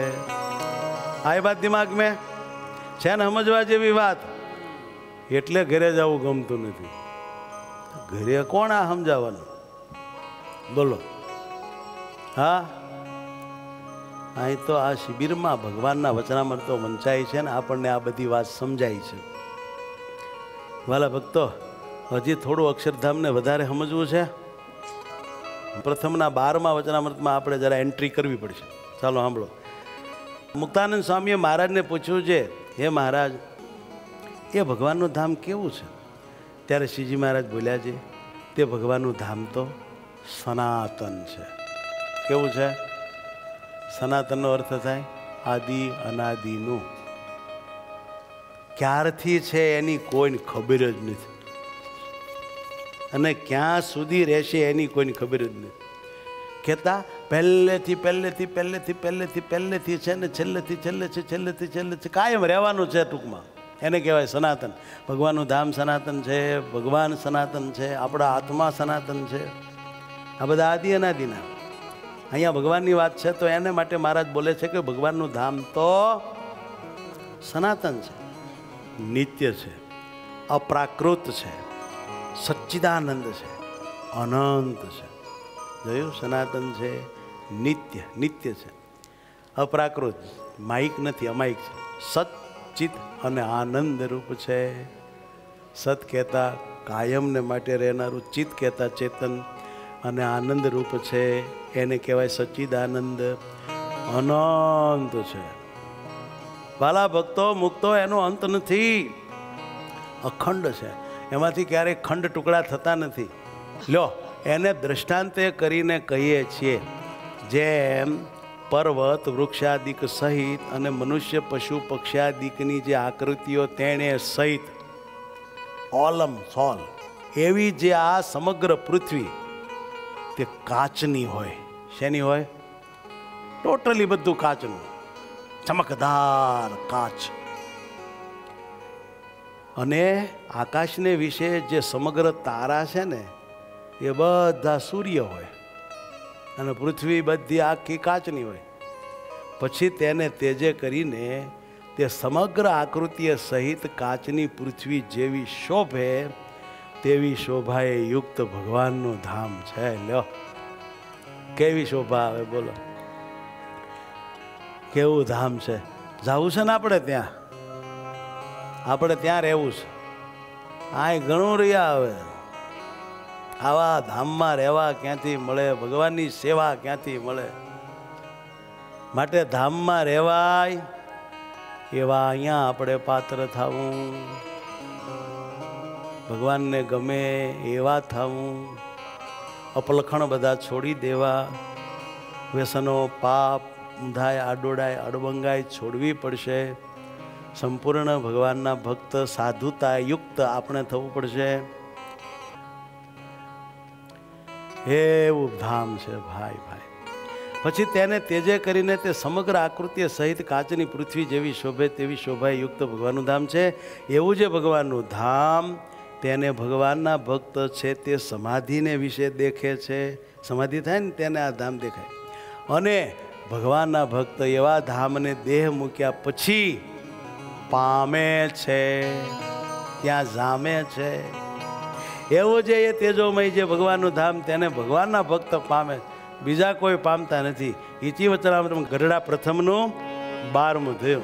આ વાત દિમાગ મેં છે ને સમજવા જેવી વાત. એટલે ઘરે જવું ગમતું નથી. ઘરે કોણ આ સમજાવવાનું? બોલો. હા, અહીં તો આ શિબિરમાં ભગવાનના વચનામૃતો વંચાય છે ને આપણને આ બધી વાત સમજાય છે. વાલા ભક્તો, હજી થોડું અક્ષરધામને વધારે સમજવું છે. પ્રથમના બારમા વચનામૃતમાં આપણે જરા એન્ટ્રી કરવી પડશે. ચાલો સાંભળો. મુક્તાનંદ સ્વામીએ મહારાજને પૂછ્યું છે, હે મહારાજ, એ ભગવાનનું ધામ કેવું છે? ત્યારે શ્રીજી મહારાજ બોલ્યા છે, તે ભગવાનનું ધામ તો સનાતન છે. કેવું છે? સનાતનનો અર્થ થાય આદિ અનાદિનું. ક્યારથી છે એની કોઈને ખબર જ નથી અને ક્યાં સુધી રહેશે એની કોઈને ખબર જ નથી. કહેતા પહેલેથી પહેલેથી પહેલેથી પહેલેથી પહેલેથી છે ને છેલ્લેથી છેલ્લેથી છેલ્લેથી છેલ્લેથી કાયમ રહેવાનું છે. ટૂંકમાં એને કહેવાય સનાતન. ભગવાનનું ધામ સનાતન છે, ભગવાન સનાતન છે, આપણા આત્મા સનાતન છે. આ બધા આદિ અનાદિના. અહીંયા ભગવાનની વાત છે તો એને માટે મહારાજ બોલે છે કે ભગવાનનું ધામ તો સનાતન છે, નિત્ય છે, અપ્રાકૃત છે, સચ્ચિદાનંદ છે, અનંત છે. જોયું? સનાતન છે, નિત્ય નિત્ય છે, અપ્રાકૃત, માઇક નથી, અમાયિક છે. સચ્ચિત અને આનંદ રૂપ છે. સત કહેતા કાયમને માટે રહેનારું, ચિત્ત કહેતા ચેતન, અને આનંદ રૂપ છે એને કહેવાય સચ્ચિદાનંદ. અનંત છે. વાલા ભક્તો, મુક્તો એનો અંત નથી, અખંડ છે. એમાંથી ક્યારેય ખંડ ટુકડા થતા નથી. લ્યો, એને દ્રષ્ટાંતે કરીને કહીએ છીએ. જેમ પર્વત વૃક્ષાદિક સહિત અને મનુષ્ય પશુ પક્ષાદિકની જે આકૃતિઓ તેણે સહિત ઓલમ સોલ, એવી જે આ સમગ્ર પૃથ્વી તે કાચની હોય. શેની હોય? ટોટલી બધું કાચનું, ચમકદાર કાચ. અને આકાશને વિશે જે સમગ્ર તારા છે ને એ બધા સૂર્ય હોય, અને પૃથ્વી બધી આખી કાચની હોય. પછી તેને તેજે કરીને તે સમગ્ર આકૃતિએ સહિત કાચની પૃથ્વી જેવી શોભે તેવી શોભાએ યુક્ત ભગવાનનું ધામ છે. લ્યો, કેવી શોભા આવે, બોલો, કેવું ધામ છે. જવું છે ને આપણે ત્યાં, આપણે ત્યાં રહેવું છે. આ ઘણું રહ્યા. હવે આવા ધામમાં રહેવા ક્યાંથી મળે? ભગવાનની સેવા ક્યાંથી મળે? માટે ધામમાં રહેવાય એવા અહીંયા આપણે પાત્ર થવું, ભગવાનને ગમે એવા થવું, અપલખણ બધા છોડી દેવા, વ્યસનો, પાપ, ઊંધાય, આડોડાય, અડબંગાઈ છોડવી પડશે. સંપૂર્ણ ભગવાનના ભક્ત, સાધુતા યુક્ત આપણે થવું પડશે. એવું ધામ છે ભાઈ ભાઈ. પછી તેને તેજે કરીને તે સમગ્ર આકૃતિ સહિત કાચની પૃથ્વી જેવી શોભે તેવી શોભાએ યુક્ત ભગવાનનું ધામ છે. એવું જે ભગવાનનું ધામ, તેને ભગવાનના ભક્ત છે તે સમાધિને વિશે દેખે છે. સમાધિ થાય ને તેને આ ધામ દેખાય. અને ભગવાનના ભક્ત એવા ધામને દેહ મૂક્યા પછી પામે છે, ત્યાં જામે છે. એવું જે એ તેજોમય જે ભગવાનનું ધામ, તેને ભગવાનના ભક્ત પામે, બીજા કોઈ પામતા નથી. ઇતિ વચનામૃતમ ગઢડા પ્રથમનું બારમું થયું.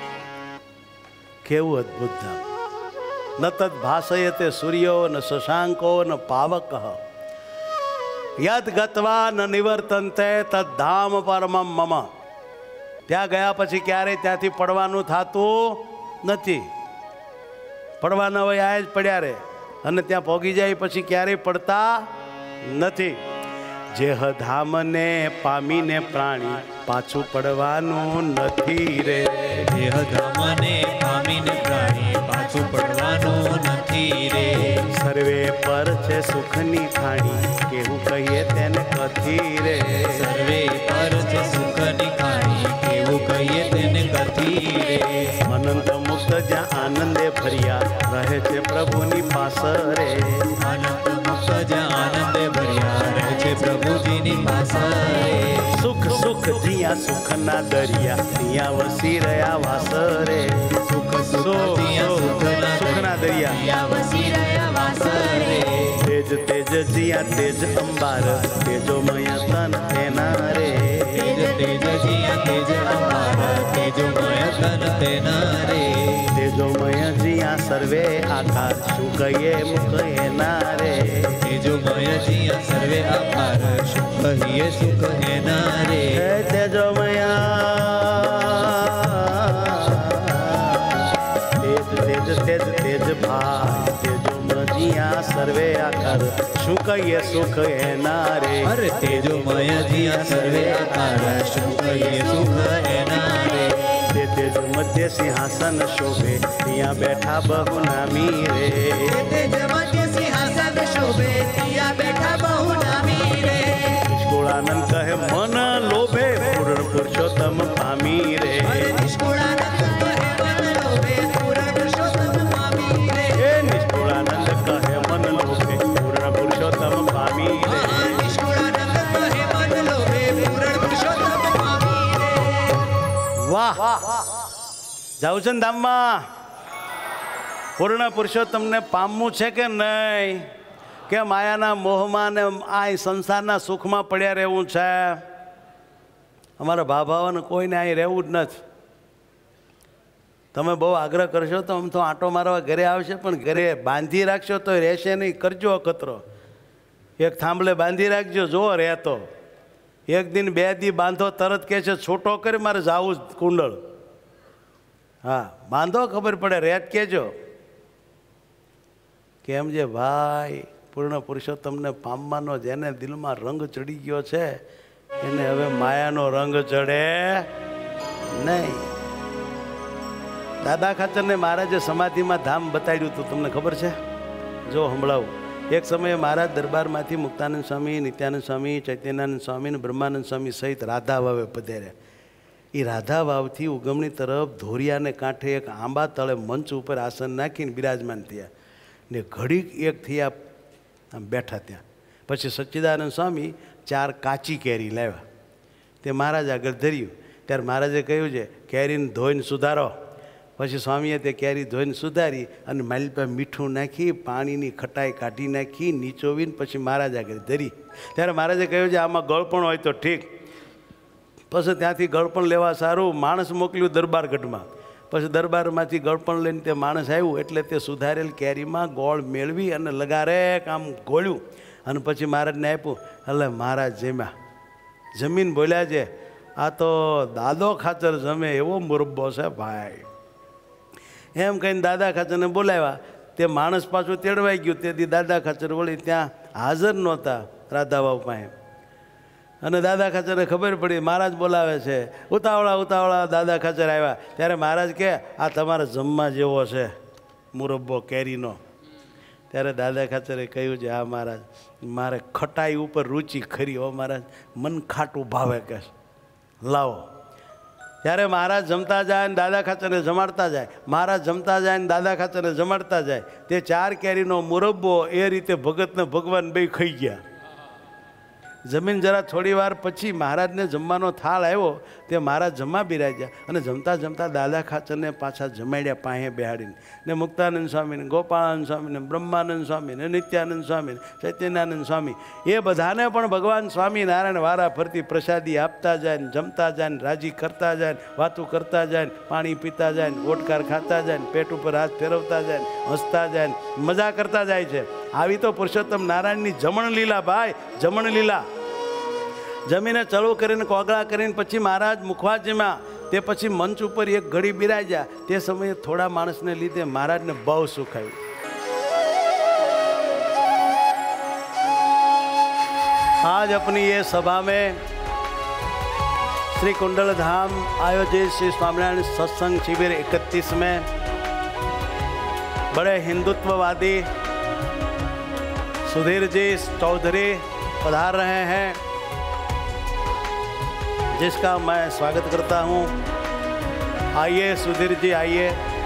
કેવું અદ્ભુત ધામ! ન તદ ભાષયતે સૂર્યો ન શશાંકો ન પાવક યદ ગત્વા ન નિવર્તન્તે તદ ધામ પરમમ મમ. ત્યાં ગયા પછી ક્યારેય ત્યાંથી પડવાનું થતું નથી. પડવાના હોય આ જ પડ્યા રે, અને ત્યાં પહોંચી જાય પછી ક્યારેય પડતા નથી. જેહ ધામને પામીને પ્રાણી પાછું પડવાનું નથી રે. દેહ ધામને પામીને પ્રાણી પાછું પડવાનું નથી રે. સર્વે પર છે સુખની ખાણી, કેવું કહીએ તેને કથી રે. સર્વે પર છે સુખની ખાણી, કેવું કહીએ તેને કથી રે. અનંત મુક્ત જ્યાં આનંદે ભર્યા રહે છે પ્રભુની પાસ રે. અનંત મુક્ત જ્યાં આનંદે ભર્યા રહે છે પ્રભુજીની પાસ રે. સુખ સુખ જ્યાં સુખના દરિયા ત્યાં વસી રહ્યા વાસ રે. સુખ સુખ જ્યાં સુખના સુખના દરિયા ત્યાં વસી રહ્યા વાસ રે. તેજ તેજ જ્યાં તેજ અંબાર તેજોમય તન તેના રે. તેજ તેજ જ્યાં તેજ અંબાર તેજોમય તન તેના રે. તેજોમય જ્યાં સર્વે આકાર શું કહીએ મુખ એના રે. તેજોમય જ્યાં સર્વે આકાર શું કહીએ સુખ એના રે. હે તેજોમય તેજ તેજ તેજ તેજ ભાઈ તેજોમય જ્યાં સર્વે આકાર શું કહીએ સુખ એના રે. અરે તેજોમય જ્યાં સર્વે આકાર શું કહીએ સુખ એના રે. તે તેજ મધ્ય સિંહાસન શોભે ત્યાં બેઠા બહુ નામી રે. તેજ મધ્ય સિંહાસન શોભે ત્યાં બેઠા બહુ નામી રે. નિષ્કુળાનંદ કહે મન લોભે પૂર્ણ પુરુષોત્તમ પામી રે. નિષ્કુળાનંદ કહે મન લોભે પૂર્ણ પુરુષોત્તમ પામી રે. હે નિષ્કુળાનંદ કહે મન લોભે પૂર્ણ પુરુષોત્તમ પામી રે. નિષ્કુળાનંદ કહે મન લોભે પૂર્ણ પુરુષોત્તમ પામી રે. વાહ! જાઉં છે ને ધામમાં? પૂર્ણ પુરુષોત્તમને પામવું છે કે નહીં? કે માયાના મોહમાં ને આ સંસારના સુખમાં પડ્યા રહેવું છે? અમારા ભાભાઓને કોઈને અહીં રહેવું જ નથી. તમે બહુ આગ્રહ કરશો તો આમ તો આંટો મારવા ઘરે આવશે, પણ ઘરે બાંધી રાખશો તો રહેશે નહીં. કરજો અખતરો, એક થાંભલે બાંધી રાખજો, જો રહેતો. એક દિન બે દી બાંધો, તરત કહે છે છૂટો કરી મારે જાવું જ કુંડળ. હા, બાંધો, ખબર પડે, રેત કહેજો. કેમ છે ભાઈ? પૂર્ણ પુરુષોત્તમને પામવાનો જેને દિલમાં રંગ ચડી ગયો છે એને હવે માયાનો રંગ ચડે નહીં. દાદા ખાચરને મહારાજે સમાધિમાં ધામ બતાડ્યું હતું, તમને ખબર છે? જો સંભળાવું. એક સમયે મહારાજ દરબારમાંથી મુક્તાનંદ સ્વામી, નિત્યાનંદ સ્વામી, ચૈતન્યાનંદ સ્વામી અને બ્રહ્માનંદ સ્વામી સહિત રાધા વાવે પધાર્યા. એ રાધા વાવથી ઉગમણી તરફ ધોરિયાને કાંઠે એક આંબા તળે મંચ ઉપર આસન નાખીને બિરાજમાન થયા ને ઘડીક એક થયા આમ બેઠા ત્યાં. પછી સચ્ચિદાનંદ સ્વામી ચાર કાચી કેરી લાવ્યા, તે મહારાજ આગળ ધર્યું. ત્યારે મહારાજે કહ્યું છે કેરીને ધોઈને સુધારો. પછી સ્વામીએ તે કેરી ધોઈને સુધારી અને માલી પર મીઠું નાખી પાણીની ખટાઈ કાઢી નાખી નીચોવીને પછી મહારાજ આગળ ધરી. ત્યારે મહારાજે કહ્યું છે આમાં ગળપણ હોય તો ઠીક. પછી ત્યાંથી ગળપણ લેવા સારું માણસ મોકલ્યું દરબારગઢમાં. પછી દરબારમાંથી ગળપણ લઈને તે માણસ આવ્યું એટલે તે સુધારેલ કેરીમાં ગોળ મેળવી અને લગારે આમ ગોળ્યું અને પછી મહારાજને આપ્યું. એટલે મહારાજ જમ્યા. જમીન બોલ્યા છે આ તો દાદો ખાચર જમે એવો મુરબ્બો છે ભાઈ. એમ કહીને દાદા ખાચરને બોલાવ્યા. તે માણસ પાછું તેડવાઈ ગયું. તેથી દાદા ખાચર વળી ત્યાં હાજર નહોતા રાધાવાવ પાસે. અને દાદા ખાચરને ખબર પડી મહારાજ બોલાવે છે. ઉતાવળા ઉતાવળા દાદા ખાચર આવ્યા. ત્યારે મહારાજ કહે આ તમારે જમવા જેવો છે મુરબ્બો કેરીનો. ત્યારે દાદા ખાચરે કહ્યું છે હા મહારાજ, મારે ખટાઈ ઉપર રુચિ ખરી હો મહારાજ, મન ખાટું ભાવે કે લાવો. ત્યારે મહારાજ જમતા જાય ને દાદા ખાચરને જમાડતા જાય, મહારાજ જમતા જાય ને દાદા ખાચરને જમાડતા જાય. તે ચાર કેરીનો મુરબ્બો એ રીતે ભગતને ભગવાન બે ખાઈ ગયા. જમીન જરા થોડી વાર પછી મહારાજને જમવાનો થાળ આવ્યો. તે મહારાજ જમવા બિરાજ્યા અને જમતા જમતા દાદા ખાચરને પાછા જમાડ્યા પાસે બેહાડીને. ને મુક્તાનંદ સ્વામીને, ગોપાળાનંદ સ્વામીને, બ્રહ્માનંદ સ્વામીને, નિત્યાનંદ સ્વામીને, ચૈતન્યાનંદ સ્વામી એ બધાને પણ ભગવાન સ્વામિનારાયણ વારા ફરતી પ્રસાદી આપતા જાય ને જમતા જાય ને રાજી કરતા જાય ને વાતું કરતા જાય ને પાણી પીતા જાય ને ઓટકાર ખાતા જાય ને પેટ ઉપર હાથ ફેરવતા જાય ને હસતા જાય ને મજા કરતા જાય છે. આવી તો પુરુષોત્તમ નારાયણની જમણ લીલા ભાઈ, જમણ લીલા. જમીને ચળું કરીને કોગળા કરીને પછી મહારાજ મુખવા જમ્યા. તે પછી મંચ ઉપર એક ઘડી બિરાજ્યા. તે સમયે થોડા માણસને લીધે મહારાજને બહુ સુખ આવ્યું. आज अपनी ये सभा में श्री कुंडल धाम आयोजित श्री स्वामिनारायण सत्संग शिविर इकतीस में बड़े हिंदुत्ववादी सुधीर जी चौधरी पधार रहे हैं, जिसका मैं स्वागत करता हूं. आइए सुधीर जी, आइए.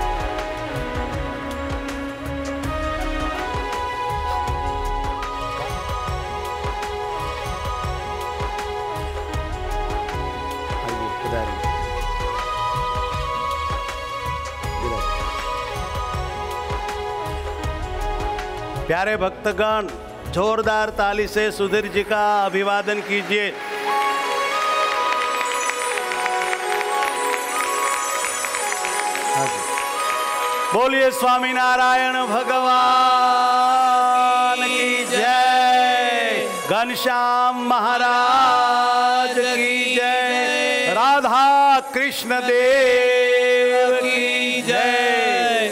प्यारे भक्तगण, जोरदार ताली से सुधीर जी का अभिवादन कीजिए. बोलिए स्वामीनारायण भगवान की जय, घनश्याम महाराज की जय, राधा कृष्ण देव की जय.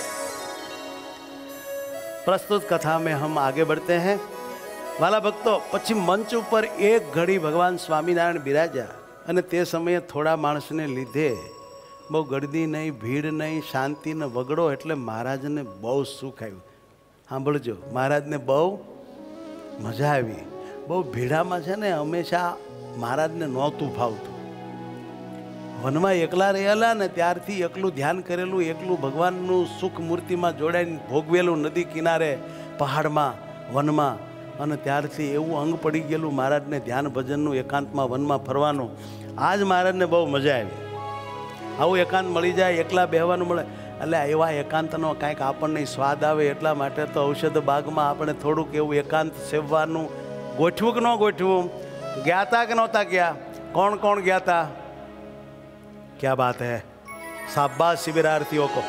प्रस्तुत कथा में हम आगे बढ़ते हैं. वाला भक्तो, પછી મંચ ઉપર એક ઘડી ભગવાન સ્વામિનારાયણ બિરાજ્યા અને તે સમયે થોડા માણસને લીધે બહુ ગળદી નહીં, ભીડ નહીં, શાંતિ ને વગડો એટલે મહારાજને બહુ સુખ આવ્યું. સાંભળજો, મહારાજને બહુ મજા આવી. બહુ ભીડામાં છે ને હંમેશા મહારાજને નહોતું ફાવતું. વનમાં એકલા રહેલા ને ત્યારથી એકલું ધ્યાન કરેલું, એકલું ભગવાનનું સુખ મૂર્તિમાં જોડાઈને ભોગવેલું, નદી કિનારે, પહાડમાં, વનમાં, અને ત્યારથી એવું અંગ પડી ગયેલું મહારાજને ધ્યાન ભજનનું, એકાંતમાં વનમાં ફરવાનું. આજ મહારાજને બહુ મજા આવી. આવું એકાંત મળી જાય, એકલા બેહવાનું મળે. એટલે એવા એકાંતનો કાંઈક આપણને સ્વાદ આવે એટલા માટે તો ઔષધ બાગમાં આપણે થોડુંક એવું એકાંત સેવવાનું ગોઠવું કે ન ગોઠવું? ગયા તા કે નહોતા ગયા? કોણ કોણ ગયા તા? ક્યા બાત હે, શાબાશ શિબિરાર્થીઓ કો.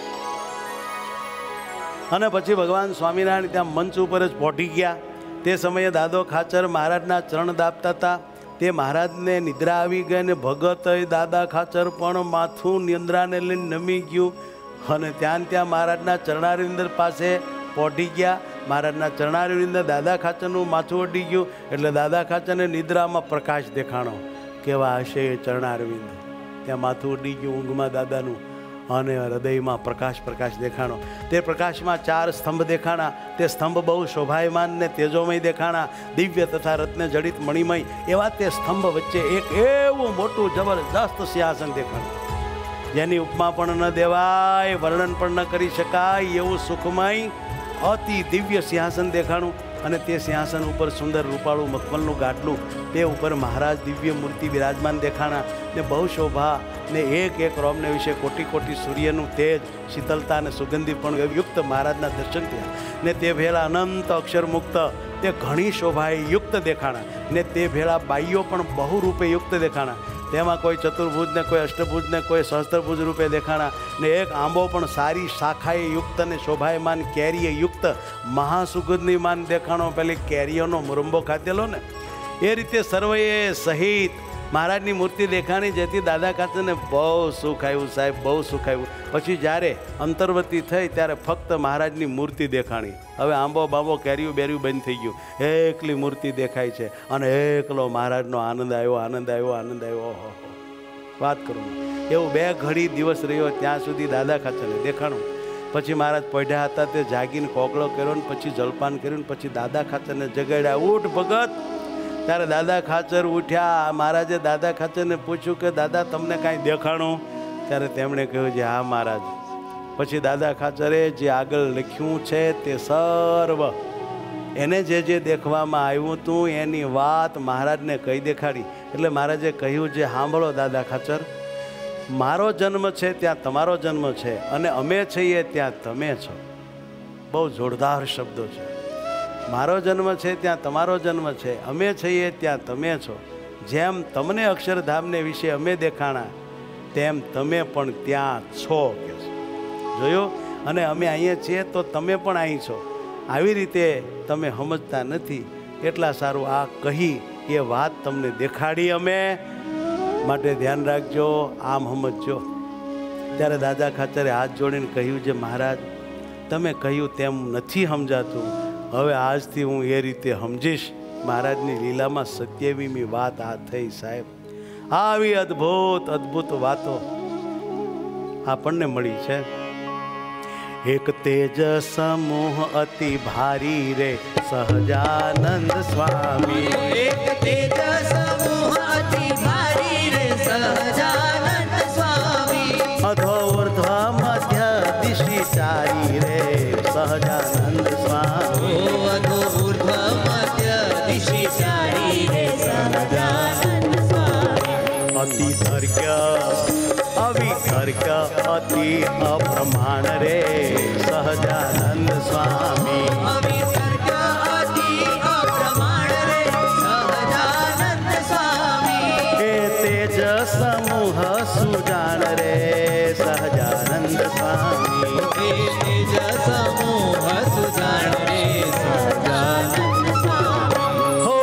અને પછી ભગવાન સ્વામિનારાયણ ત્યાં મંચ ઉપર જ પહોંચી ગયા. તે સમયે દાદો ખાચર મહારાજના ચરણ દાબતા હતા. તે મહારાજને નિદ્રા આવી ગઈ ને ભગત દાદા ખાચર પણ માથું નિંદ્રાને લઈને નમી ગયું. અને ત્યાં ત્યાં મહારાજના ચરણારવિંદ પાસે પહોંચી ગયા. મહારાજના ચરણારવિંદ દાદા ખાચરનું માથું અડી ગયું એટલે દાદા ખાચરને નિદ્રામાં પ્રકાશ દેખાણો. કેવા હશે એ ચરણારવિંદ? ત્યાં માથું અડી ગયું ઊંઘમાં દાદાનું અને હૃદયમાં પ્રકાશ પ્રકાશ દેખાણો. તે પ્રકાશમાં ચાર સ્તંભ દેખાણા. તે સ્તંભ બહુ શોભાયમાન ને તેજોમય દેખાણા. દિવ્ય તથા રત્ન જડિત મણિમય એવા તે સ્તંભ વચ્ચે એક એવું મોટું જબરજસ્ત સિંહાસન દેખાણું, જેની ઉપમા પણ ન દેવાય, વર્ણન પણ ન કરી શકાય એવું સુખમય અતિ દિવ્ય સિંહાસન દેખાણું. અને તે સિંહાસન ઉપર સુંદર રૂપાળું મખમલનું ગાટલું, તે ઉપર મહારાજ દિવ્ય મૂર્તિ બિરાજમાન દેખાણા ને બહુ શોભા ને એક એક રોમને વિશે કોટી કોટી સૂર્યનું તેજ, શીતલતા અને સુગંધી પણ યુક્ત મહારાજના દર્શન થયા. ને તે ભેળા અનંત અક્ષર મુક્ત તે ઘણી શોભાએ યુક્ત દેખાણા. ને તે ભેળા બાઈઓ પણ બહુ રૂપે યુક્ત દેખાણા. તેમાં કોઈ ચતુર્ભુજ ને કોઈ અષ્ટભુજ ને કોઈ સહસ્ત્રભુજ રૂપે દેખાણા. ને એક આંબો પણ સારી શાખાએ યુક્ત અને શોભાયમાન કેરીએ યુક્ત મહાસુગંધની માન દેખાણો. પેલી કેરીઓનો મુરંબો ખાધેલો ને એ રીતે સર્વએ સહિત મહારાજની મૂર્તિ દેખાણી, જેથી દાદા ખાચરને બહુ સુખ આવ્યું સાહેબ, બહુ સુખ આવ્યું. પછી જ્યારે અંતર્વતી થઈ ત્યારે ફક્ત મહારાજની મૂર્તિ દેખાણી. હવે આંબો બાંબો કેરીયું બેર્યું બંધ થઈ ગયું, એકલી મૂર્તિ દેખાય છે અને એકલો મહારાજનો આનંદ આવ્યો, આનંદ આવ્યો, આનંદ આવ્યો. ઓહો, વાત કરું એવું બે ઘડી દિવસ રહ્યો ત્યાં સુધી દાદા ખાચરને દેખાણું. પછી મહારાજ પડ્યા હતા, તે જાગીને કોકળો કર્યો ને પછી જલપાન કર્યું ને પછી દાદા ખાચરને જગાડ્યા, ઉઠ ભગત. ત્યારે દાદા ખાચર ઉઠ્યા. મહારાજે દાદા ખાચરને પૂછ્યું કે દાદા તમને કાંઈ દેખાણું? ત્યારે તેમણે કહ્યું છે હા મહારાજ. પછી દાદા ખાચરે જે આગળ લખ્યું છે તે સર્વ એને જે જે દેખવામાં આવ્યું હતું એની વાત મહારાજને કહી દેખાડી. એટલે મહારાજે કહ્યું છે સાંભળો દાદા ખાચર, મારો જન્મ છે ત્યાં તમારો જન્મ છે અને અમે છીએ ત્યાં તમે છો. બહુ જોરદાર શબ્દો છે. મારો જન્મ છે ત્યાં તમારો જન્મ છે, અમે છીએ ત્યાં તમે છો. જેમ તમને અક્ષરધામને વિશે અમે દેખાણા તેમ તમે પણ ત્યાં છો કે જોયું. અને અમે અહીંયા છીએ તો તમે પણ અહીં છો. આવી રીતે તમે સમજતા નથી. એટલા સારું આ કહી એ વાત તમને દેખાડી અમે, માટે ધ્યાન રાખજો, આમ સમજજો. ત્યારે દાદા ખાચરે હાથ જોડીને કહ્યું છે મહારાજ તમે કહ્યું તેમ નથી સમજાતું, હવે આજથી હું એ રીતે સમજીશ. મહારાજની લીલામાં સત્યાવીમી વાત આ થઈ સાહેબ. આવી અદ્ભુત અદ્ભુત વાતો આપણને મળી છે. એક તેજ સમૂહ અતિ ભારી રે સહજાનંદ સ્વામી. એક તેજ સમૂહ અતિ ભારી રે સહજાનંદ સ્વામી. અધો ઉર્ધ્વ મધ્ય દિશી ચારી રે સહજાનંદ સ્વામી. અધો ઉર્ધ્વ મધ્ય દિશી ચારી રે સહજાનંદ સ્વામી. અતિ ધર્ય અવિતર્ક અતિ અપ્રમાણ રે સહજાનંદ સ્વામી. અવિતર્ક અતિ અપ્રમાણ રે સહજાનંદ સ્વામી. એ તેજ સમૂહ સુજાન રે સહજાનંદ સ્વામી. એ તેજ સમૂહ સુજાન રે સહજાનંદ સ્વામી. હો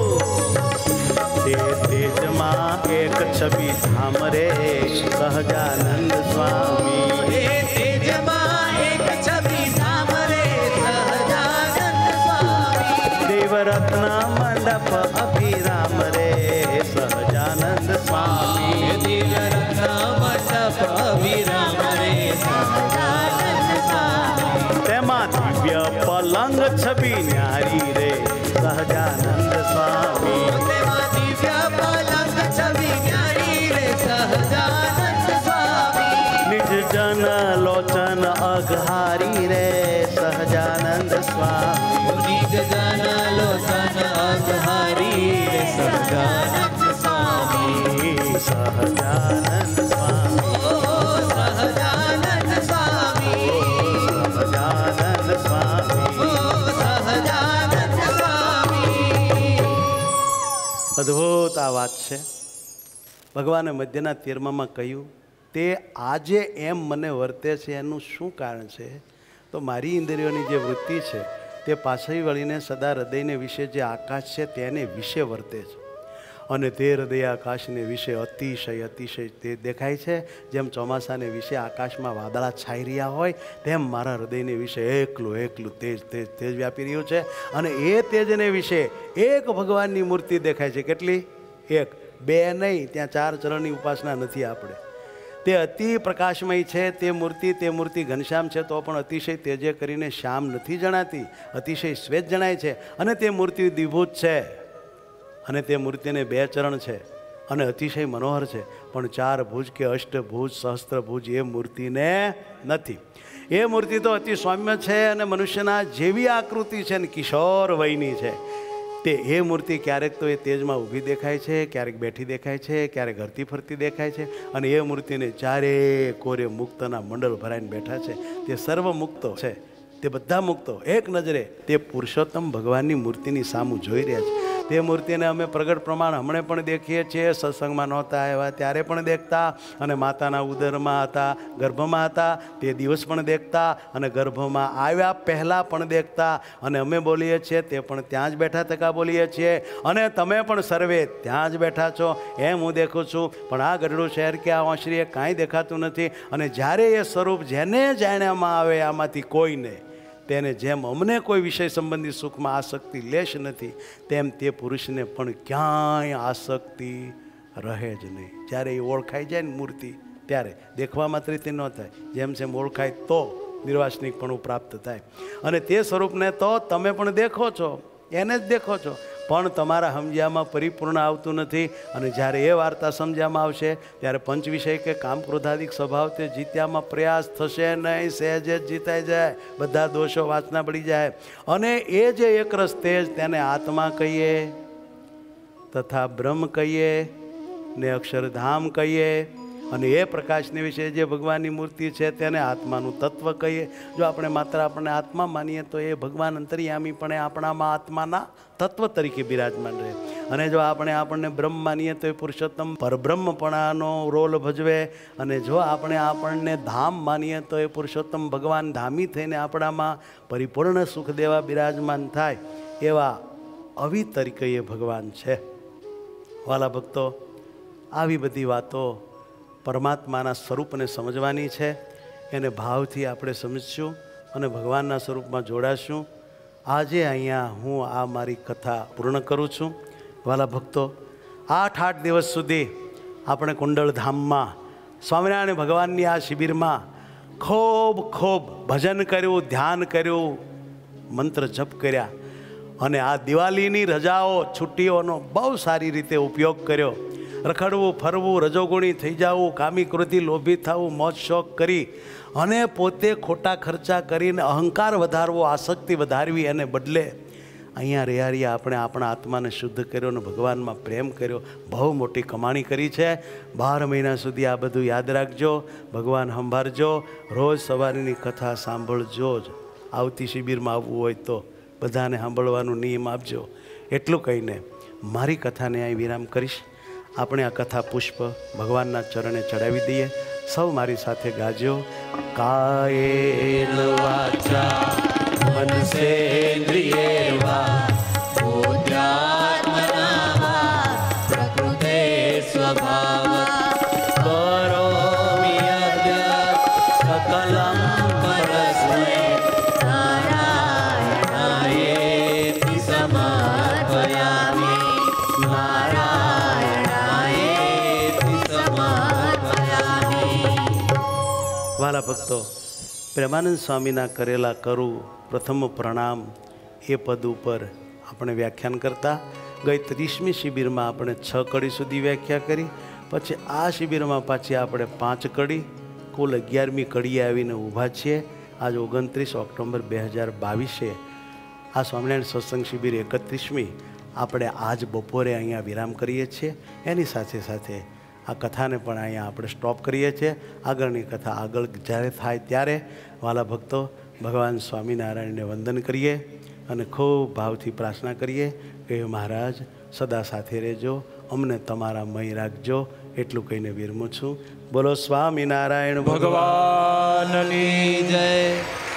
તે તેજમાં એક છબી ધામ રે સહજાનંદ સ્વામી. એ તેજમાં એક છબી ધામ રે સહજાનંદ સ્વામી. દેવરત્ન મંડપ અભિરામ રે સહજાનંદ સ્વામી. દિવ્યરત્ન મંડપ અભિરામ રે સહજાનંદ સ્વામી. તેમાં દિવ્ય પલંગ છબી ન્યારી રે સહજાનંદ સ્વામી. તેમાં દિવ્ય પલંગ છબી ન્યારી રે સહજાનંદ સ્વામી. નિજ જન લોચન અઘારી રે સહજાનંદ સ્વામી. નિજ જન લોચન અઘહારી રે સહજાનંદ સ્વામી. સહજાનંદ સ્વામી. ઓ સહજાનંદ સ્વામી. અદ્ભુત આ વાત છે. ભગવાને મધ્યના તેરમામાં કહ્યું, તે આજે એમ મને વર્તે છે એનું શું કારણ છે? તો મારી ઇન્દ્રિયોની જે વૃત્તિ છે તે પાછળ વળીને સદા હૃદયને વિશે જે આકાશ છે તેને વિશે વર્તે છે. અને તે હૃદય આકાશને વિશે અતિશય અતિશય તે દેખાય છે. જેમ ચોમાસાને વિશે આકાશમાં વાદળા છાઈ રહ્યા હોય તેમ મારા હૃદયને વિશે એકલું એકલું તેજ તેજ તેજ વ્યાપી રહ્યું છે. અને એ તેજને વિશે એક ભગવાનની મૂર્તિ દેખાય છે. કેટલી? એક, બે નહીં. ત્યાં ચાર ચરણની ઉપાસના નથી આપણે. તે અતિ પ્રકાશમય છે તે મૂર્તિ. તે મૂર્તિ ઘનશ્યામ છે તો પણ અતિશય તેજે કરીને શ્યામ નથી જણાતી, અતિશય શ્વેત જણાય છે. અને તે મૂર્તિ દ્વિભૂત છે અને તે મૂર્તિને બે ચરણ છે અને અતિશય મનોહર છે. પણ ચાર ભુજ કે અષ્ટભુજ સહસ્ત્રભુજ એ મૂર્તિને નથી. એ મૂર્તિ તો અતિ સૌમ્ય છે અને મનુષ્યના જેવી આકૃતિ છે ને કિશોર વયની છે. તે એ મૂર્તિ ક્યારેક તો એ તેજમાં ઊભી દેખાય છે, ક્યારેક બેઠી દેખાય છે, ક્યારેક હરતી ફરતી દેખાય છે. અને એ મૂર્તિને ચારે કોરે મુક્તના મંડળ ભરાઈને બેઠા છે. તે સર્વ મુક્તો છે. તે બધા મુક્તો એક નજરે તે પુરુષોત્તમ ભગવાનની મૂર્તિની સામું જોઈ રહ્યા છે. તે મૂર્તિને અમે પ્રગટ પ્રમાણ હમણાં પણ દેખીએ છીએ. સત્સંગમાં નહોતા આવ્યા ત્યારે પણ દેખતા, અને માતાના ઉદરમાં હતા, ગર્ભમાં હતા તે દિવસ પણ દેખતા, અને ગર્ભમાં આવ્યા પહેલાં પણ દેખતા. અને અમે બોલીએ છીએ તે પણ ત્યાં જ બેઠા તકા બોલીએ છીએ. અને તમે પણ સર્વે ત્યાં જ બેઠા છો એમ હું દેખું છું. પણ આ ગઢડું શહેર કે આ વાંસળીએ કાંઈ દેખાતું નથી. અને જ્યારે એ સ્વરૂપ જેને જાણ્યામાં આવે આમાંથી કોઈને, તેને જેમ અમને કોઈ વિષય સંબંધી સુખમાં આસક્તિ લેશ નથી, તેમ તે પુરુષને પણ ક્યાંય આસક્તિ રહે જ નહીં. જ્યારે એ ઓળખાઈ જાય ને મૂર્તિ ત્યારે દેખવા માત્ર રીતે ન થાય, જેમ જેમ ઓળખાય તો નિર્વાસનિકપણું પ્રાપ્ત થાય. અને તે સ્વરૂપને તો તમે પણ દેખો છો, એને જ દેખો છો, પણ તમારા સમજ્યામાં પરિપૂર્ણ આવતું નથી. અને જ્યારે એ વાર્તા સમજ્યામાં આવશે ત્યારે પંચ વિષય કે કામ ક્રોધાદિક સ્વભાવ તે જીત્યામાં પ્રયાસ થશે નહીં. સહેજ જ જીતાઈ જાય, બધા દોષો વાસના બળી જાય. અને એ જે એકરસ તેજ તેને આત્મા કહીએ, તથા બ્રહ્મ કહીએ ને અક્ષરધામ કહીએ. અને એ પ્રકાશને વિશે જે ભગવાનની મૂર્તિ છે તેને આત્માનું તત્વ કહીએ. જો આપણે માત્ર આપણે આત્મા માનીએ તો એ ભગવાન અંતર્યામી પણ આપણામાં આત્માના તત્વ તરીકે બિરાજમાન રહે. અને જો આપણે આપણને બ્રહ્મ માનીએ તો એ પુરુષોત્તમ પરબ્રહ્મપણાનો રોલ ભજવે. અને જો આપણે આપણને ધામ માનીએ તો એ પુરુષોત્તમ ભગવાન ધામી થઈને આપણામાં પરિપૂર્ણ સુખ દેવા બિરાજમાન થાય. એવા અવિ તરીકે એ ભગવાન છે. વાલા ભક્તો, આવી બધી વાતો પરમાત્માના સ્વરૂપને સમજવાની છે. એને ભાવથી આપણે સમજશું અને ભગવાનના સ્વરૂપમાં જોડાશું. આજે અહીંયા હું આ મારી કથા પૂર્ણ કરું છું. વાલા ભક્તો, આઠ આઠ દિવસ સુધી આપણે કુંડળધામમાં સ્વામિનારાયણ ભગવાનની આ શિબિરમાં ખૂબ ખૂબ ભજન કર્યું, ધ્યાન કર્યું, મંત્ર જપ કર્યા. અને આ દિવાળીની રજાઓ છુટ્ટીઓનો બહુ સારી રીતે ઉપયોગ કર્યો. રખડવું, ફરવું, રજોગુણી થઈ જવું, કામી ક્રોધી લોભી થવું, મોજ શોખ કરી અને પોતે ખોટા ખર્ચા કરીને અહંકાર વધારવો, આસક્તિ વધારવી, એને બદલે અહીંયા રહ્યા રહ્યા આપણે આપણા આત્માને શુદ્ધ કર્યો અને ભગવાનમાં પ્રેમ કર્યો. બહુ મોટી કમાણી કરી છે. બાર મહિના સુધી આ બધું યાદ રાખજો. ભગવાન સંભાળજો. રોજ સવારની કથા સાંભળજો જ. આવતી શિબિરમાં આવવું હોય તો બધાને સાંભળવાનો નિયમ આપજો. એટલું કહીને મારી કથાને અહીં વિરામ કરીશ. આપણે આ કથા પુષ્પ ભગવાનના ચરણે ચડાવી દઈએ. સૌ મારી સાથે ગાજો. કાયેન વાચા મનસેન્દ્રિયેર્વા બુદ્ધ્યાત્મના વા પ્રકૃતે સ્વભાવતઃ કરોમિ યદ્યત સકલં પરસ્મૈ નારાયણાયેતિ સમર્પયામિ. નારાયણાયેતિ સમર્પયામિ. વાલા ભક્તો, પ્રેમાનંદ સ્વામીના કરેલા કરું પ્રથમ પ્રણામ એ પદ ઉપર આપણે વ્યાખ્યાન કરતા. ગઈ ત્રીસમી શિબિરમાં આપણે છ કડી સુધી વ્યાખ્યા કરી. પછી આ શિબિરમાં પાછી આપણે પાંચ કડી, કુલ અગિયારમી કડીએ આવીને ઊભા છીએ. આજ ઓગણત્રીસ ઓક્ટોબર બે હજાર બાવીસે આ સ્વામિનારાયણ સત્સંગ શિબિર એકત્રીસમી આપણે આજ બપોરે અહીંયા વિરામ કરીએ છીએ. એની સાથે સાથે આ કથાને પણ અહીંયા આપણે સ્ટોપ કરીએ છીએ. આગળની કથા આગળ જ્યારે થાય ત્યારે વાલા ભક્તો ભગવાન સ્વામિનારાયણને વંદન કરીએ અને ખૂબ ભાવથી પ્રાર્થના કરીએ કે મહારાજ સદા સાથે રહેજો, અમને તમારા મય રાખજો. એટલું કહીને વિરમું છું. બોલો સ્વામિનારાયણ ભગવાનની જય.